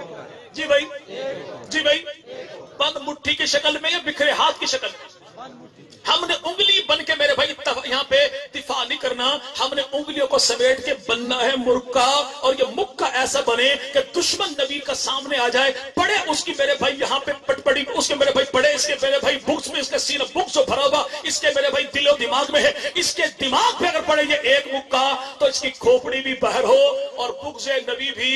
بھائی؟ جی بھائی، بند مٹھی کی شکل میں یا بکھرے ہاتھ کی شکل میں؟ ہم نے انگلی بن کے میرے بھائی یہاں پہ دفاع نہیں کرنا، ہم نے انگلیوں کو سمیٹ کے بننا ہے مرکا، اور یہ مکہ ایسا بنے کہ دشمن نبی کا سامنے آ جائے، پڑے اس کی میرے بھائی یہاں پہ پٹپڑی، اس کے میرے بھائی پڑے اس کے میرے بھائی بکس میں، اس کے سینہ بکس جو بھرا ہوا اس کے میرے بھائی دل و دماغ میں ہے، اس کے دماغ پہ اگر پڑے یہ ایک مکہ تو اس کی کھوپڑی بھی باہر ہو، اور بغض نبی بھی،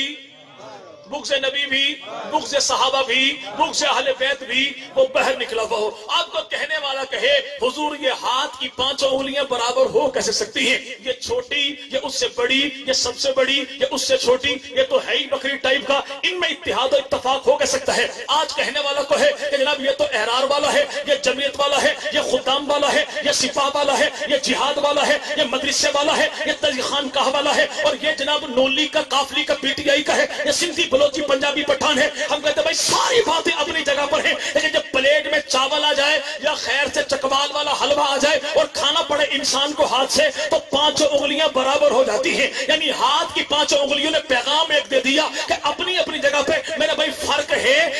بغض نبی بھی، بغض صحابہ بھی، بغض اہل بیت بھی وہ باہر نکلا ہوا ہو۔ آپ کو کہنے والا کہے حضور یہ ہاتھ کی پانچوں انگلیاں برابر ہو کیسے سکتی ہیں؟ یہ چھوٹی، یہ اس سے بڑی، یہ سب سے بڑی، یہ اس سے چھوٹی، یہ تو ہے ہی بکری ٹائپ کا، ان میں اتحاد و اتفاق ہو کیسے سکتا ہے؟ آج کہنے والا کو ہے کہ جناب یہ تو احرار والا ہے، یہ جمعیت والا ہے، یہ خدام والا ہے، یہ سپاہ والا ہے، یہ جہاد والا ہے، یہ مدرسے والا ہے، یہ ترجیح خانقاہ والا ہے، اور یہ جناب نون لیگ کا، قاف لیگ کا، پی ٹی آئی کا ہے، یہ سندھی بلوچی پنجابی پٹھان ہے۔ ہم کہتے ہیں بھائی ساری باتیں اپنی جگہ پر ہیں، لیکن جب پلیٹ میں چاول آ جائے یا خیر سے چکوال والا حلوہ آ جائے اور کھانا پڑے انسان کو ہاتھ سے، تو پانچوں انگلیاں برابر ہو جاتی ہیں۔ یعنی ہاتھ کی پانچوں انگلیوں نے پیغام ایک دے دیا کہ اپنی اپنی جگہ پہ میرا بھائی فرق ہے، لیکن جب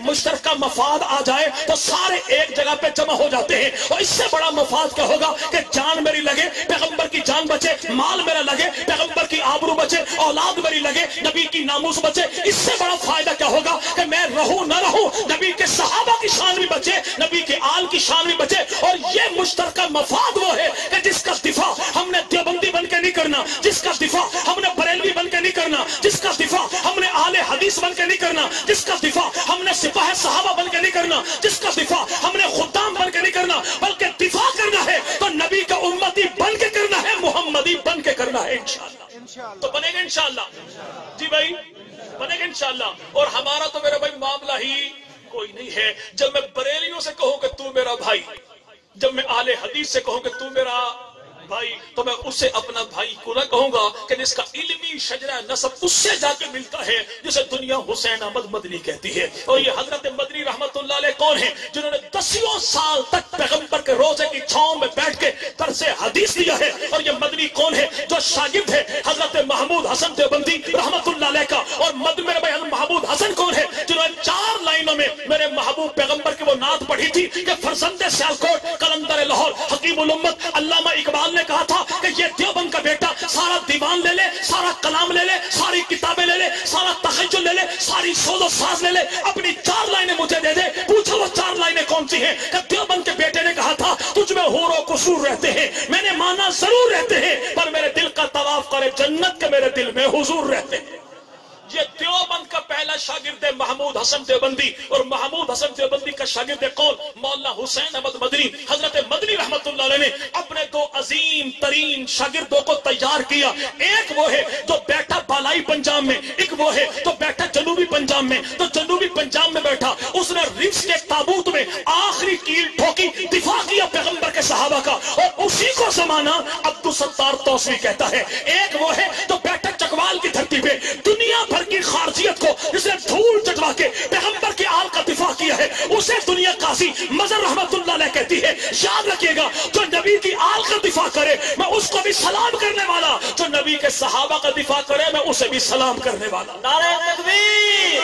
मुश्तरका मफाद आ जाए तो सारे एक जगह पे जमा हो जाते हैं। और इससे बड़ा मफाद क्या होगा कि जान मेरी लगे, पैगंबर की जान बचे, माल मेरा लगे, पैगंबर की आबरू बचे, औलाद मेरी लगे, नबी की नामूस बचे। इससे बड़ा फायदा क्या होगा कि मैं रहूं न रहूं, नबी के सहाबा की शान भी बचे, नबी के आल की शान भी बचे। और ये मुश्तरका मफाद वो है कि जिसका दिफा हमने देवबंदी बन के नहीं करना, जिसका दिफा हमने बरेलवी बन के नहीं करना, जिसका दिफा हमने आले हदीस बन के नहीं करना, जिसका दिफा हमने सिपाही सहाबा बन के नहीं करना, जिसका दिफा हमने खुद्दाम बन के नहीं करना, बल्कि दिफा करना है तो नबी का उम्मती बन के करना है, मुहम्मदी बन के करना है। इंशाअल्लाह तो बनेगा, इंशाअल्लाह जी भाई बनेगा इंशाअल्लाह। और हमारा तो मेरा भाई मामला ही कोई नहीं है। जब मैं बरेलियों से कहूं कि तू मेरा भाई, जब मैं आले हदीस से कहूं कि तू मेरा भाई, तो मैं उससे अपना भाई को ना कहूंगा कि जिसका इल्मी शजरा नसब उससे जाके मिलता है जिसे दुनिया हुसैन अहमद मदनी कहती है। और ये हजरत मदनी रहमतुल्लाह अलैह कौन है जिन्होंने 10 साल तक पैगंबर के रोजे की छांव में बैठ के दरसे हदीस दिया है। और ये मदनी कौन है जो शागिर्द है हजरत महमूद हसन देवबंदी रहमतुल्लाह अलैह का। और मेरे भाई महमूद हसन कौन है जिन्होंने 4 लाइनों में मेरे महबूब पैगंबर की वो नात पढ़ी थी कि फरजंदे सियालकोट कलंदर लाहौर हकीमुल उम्मत अल्लामा इकबाल ने कहा था कि ये देवबंद का बेटा सारा दीवान ले ले, सारा कलाम ले ले, सारी किताबें ले ले, सारा तखज्जुल ले ले, सारी सोलो साज ले ले, अपनी 4 लाइनें मुझे दे दे। पूछो वो 4 लाइनें कौन सी हैं? कि देवबंद के बेटे ने कहा था तुझ में हूर और कुसूर रहते हैं। मैंने माना जरूर रहते हैं पर मेरे दिल का तवाफ करे जन्नत के मेरे दिल में हुजूर रहते हैं। ये देवबंद का पहला शागिर्द है महमूद हसन देवबंदी। और महमूद हसन देवबंदी का शागिर्द कौन? मौलाना हुसैन अहमद मदनी। हजरत मदनी रहमतुल्लाह अलैह ने अपने 2 अजीम तरीन शागिर्दों को तैयार किया। एक वो है जो बैठा बालाई पंजाब में, एक वो है जो बैठा जनूबी पंजाब में। तो जनूबी पंजाब में बैठा उसने रिफ्स के ताबूत में आखिरी कील ठोकी, दिफा किया पैगंबर के सहाबा का। और उसी को जमाना अब्दुल सत्तार तौसवी कहता है। एक वो है जो बैठा चकवाल की धरती पे दुनिया भर की खारजियत को जिसने धूल चटवा के पैगंबर के आल का दिफा किया है उसे दुनिया काजी मजर रहमतुल्लाह अलैह कहती है। याद रखिएगा जो नबी की आल का दिफा करे मैं उसको भी सलाम करने वाला, जो नबी के सहाबा का दिफा करे मैं उसे भी सलाम करने वाला। नारे तकबीर,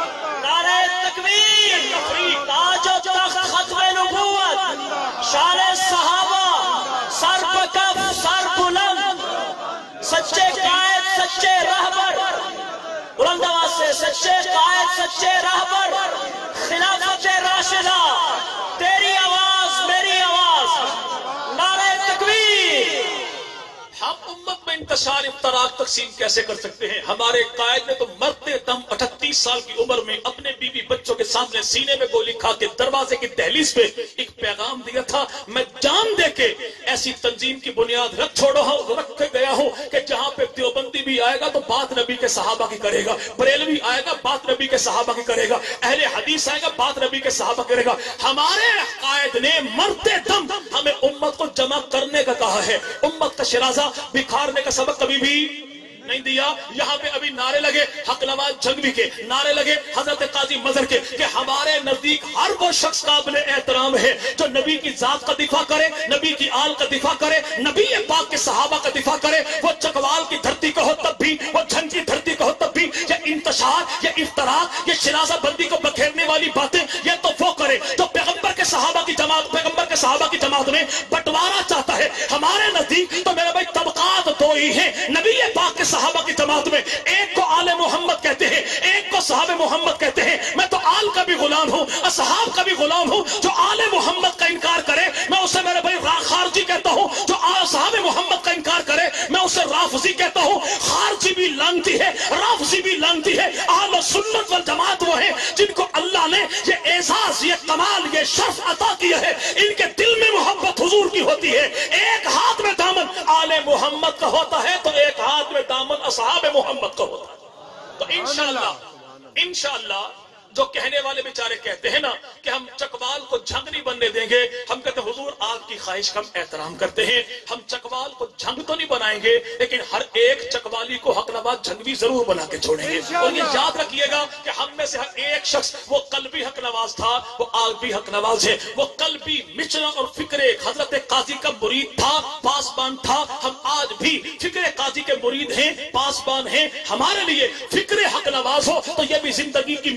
नारे तकबीर, ताजो तख्त खत्मे नबुव्वत, शान सहाबा, सर पकफ सर बुलंद, सच्चे कायद सच्चे रहबर, बुलंद आवाज से सच्चे कायद सच्चे रहबर, खिलाफत राशिदा, तेरी आवाज मेरी आवाज, नारे तकबीर। हम उम्मत में इंतशार इफ्तराक तकसीम कैसे कर सकते हैं? हमारे कायद ने तो मरते दम 38 साल की उम्र में अपने बीवी बच्चों के सामने सीने में गोली खा के दरवाजे की दहलीज पे एक पैगाम दिया था, मैं जान दे के ऐसी तंजीम की बुनियाद रख गया हूं कि जहां पे देवबंदी भी आएगा तो बात नबी के सहाबा की करेगा, बरेलवी आएगा बात नबी के सहाबा की करेगा, अहले हदीस आएगा बात नबी के सहाबा करेगा। हमारे कायद ने मरते दम हमें उम्मत को जमा करने का कहा है। उम्मत का शिराजा बिखारने का सबक कभी भी नहीं दिया। यहाँ पे अभी नारे लगे हक नवाज जंगवी के, नारे लगे हजरत काजी मजर के कि हमारे नजदीक हर वो शख्स काबिल एहतराम है जो नबी की जात का दिफा करे, नबी की आल का दिफा करे, नबी पाक के सहाबा का दिफा करे। वो चकवाल की धरती का हो तब भी, वो झंग की धरती का हो तब भी। ये इंतशार, ये इफ्तराक, ये शिराजा बंदी को बखेरने वाली बातें ये तो वो करे तो पैगंबर के सहाबा की जमात, पैगंबर के सहाबा की जमात में बंटवारा चाहता है। हमारे नजदीक तो मेरे भाई तबकात 2 ही है नबी पाक के सहाबा की जमात में, एक को आले मोहम्मद कहते हैं, एक को सहाबे मोहम्मद कहते हैं। मैं तो आल का भी गुलाम हूं, असहाब का भी गुलाम हूं। जो आले मोहम्मद का इनकार करे मैं उसे मेरे भाई खारजी कहता हूं, जो सहाबे मोहम्मद का इनकार करे मैं उसे राफजी कहता हूं। खारजी भी लानती है, राफजी भी लानती है। अहले सुन्नत वल जमात वो है जिनको अल्लाह ने ये एजाज, ये कमाल, ये शर्फ अता किया है। इनके दिल में मोहब्बत हुजूर की होती है। एक हाथ में दामन आले मोहम्मद का होता है तो एक हाथ में दामन असहाबे मोहम्मद का होता है। तो इंशाअल्लाह, इंशाअल्लाह जो कहने वाले बेचारे कहते हैं ना कि हम चकवाल को झंग नहीं बनने देंगे, हम कहते हैं हुजूर आपकी ख्वाहिश का हम एहतराम करते हैं, हम चकवाल को झंग तो नहीं बनाएंगे लेकिन हर एक चकवाली को हकनवाज झंगवी जरूर बना के छोड़ेंगे। और ये याद रखिएगा कि हम में से हर एक शख्स वो कल भी हकनवाज था, वो आज भी हकनवाज है। वो कल भी मिचना और फिक्रे हजरत काजी का मुरीद था, पासबान था। हम आज भी फिक्रे काजी के मुरीद हैं, पासबान हैं। हमारे लिए फिक्रे हकनवाज हो तो ये भी जिंदगी की मेराज है।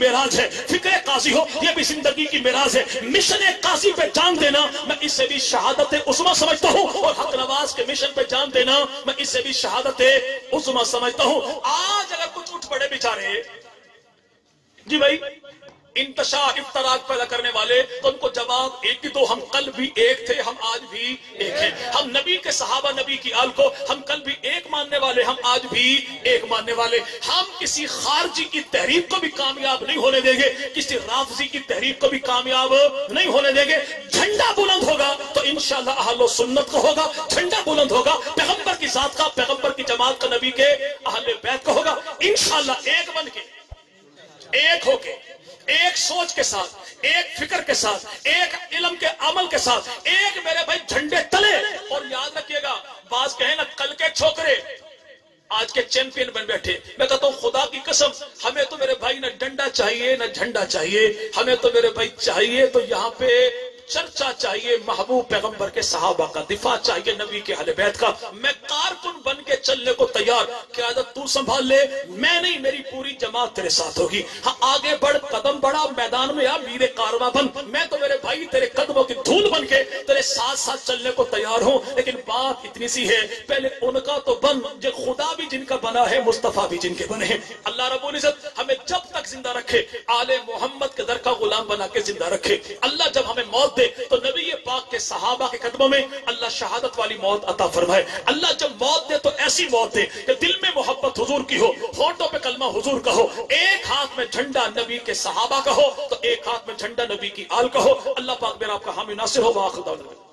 फिक्र काजी हो ये भी जिंदगी की मिराज है। मिशन काजी पे जान देना मैं इससे भी शहादत उज़्मा समझता हूँ, और हक नवाज के मिशन पे जान देना मैं इससे भी शहादत उज़्मा समझता हूँ। आज अगर कुछ उठ पड़े बेचारे जी भाई इंतशा इफ्तराक पैदा करने वाले, तो उनको जवाब एक ही दो, हम कल भी एक थे, हम आज भी एक हैं। हम नबी के सहाबा नबी की आल को हम कल भी एक मानने वाले, हम आज भी एक मानने वाले। हम किसी खारजी की तहरीक को भी कामयाब नहीं होने देंगे, किसी राफजी की तहरीक को भी कामयाब नहीं होने देंगे। झंडा बुलंद होगा तो इंशाअल्लाह अहले सुन्नत का होगा, झंडा बुलंद होगा पैगंबर की जात का, पैगंबर की जमात का, नबी के अहले बैत का होगा इंशाअल्लाह। एक बन के, एक होके, एक सोच के साथ, एक फिक्र के साथ, एक इल्म के अमल के साथ, एक मेरे भाई झंडे तले। और याद रखिएगा बात कहे ना, कल के छोकरे आज के चैंपियन बन बैठे। मैं कहता हूं खुदा की कसम, हमें तो मेरे भाई न डंडा चाहिए न झंडा चाहिए, हमें तो मेरे भाई चाहिए तो यहाँ पे चर्चा चाहिए महबूब पैगंबर के सहाबा का, दिफा चाहिए नबी के अहले बैत का। मैं कारकुन बन के चलने को तैयार, क़यादत तू संभाल ले, मैं नहीं मेरी पूरी जमात तेरे साथ होगी। हाँ आगे बढ़, कदम बढ़ा, मैदान में आ, मीरे कारवां बन, मैं तो मेरे भाई तेरे कदमों की धूल बन के तेरे साथ साथ चलने को तैयार हूं। लेकिन बात इतनी सी है, पहले उनका तो बन जो खुदा भी जिनका बना है, मुस्तफा भी जिनके बने हैं। अल्लाह रब्बुल इज्जत हमें जब तक जिंदा रखे, आले मोहम्मद के दर का गुलाम बना के जिंदा रखे। अल्लाह जब हमें मौत तो नबी पाक के सहाबा के कदमों में अल्लाह शहादत वाली मौत अता फरमाए। अल्लाह जब मौत दे तो ऐसी मौत दे कि दिल में मोहब्बत हुजूर की हो, होठों पे कलमा हुजूर का हो, एक हाथ में झंडा नबी के सहाबा का हो तो एक हाथ में झंडा नबी की आल का हो। अल्लाह पाक मेरा आपका हामी नासिर हो। वाखिर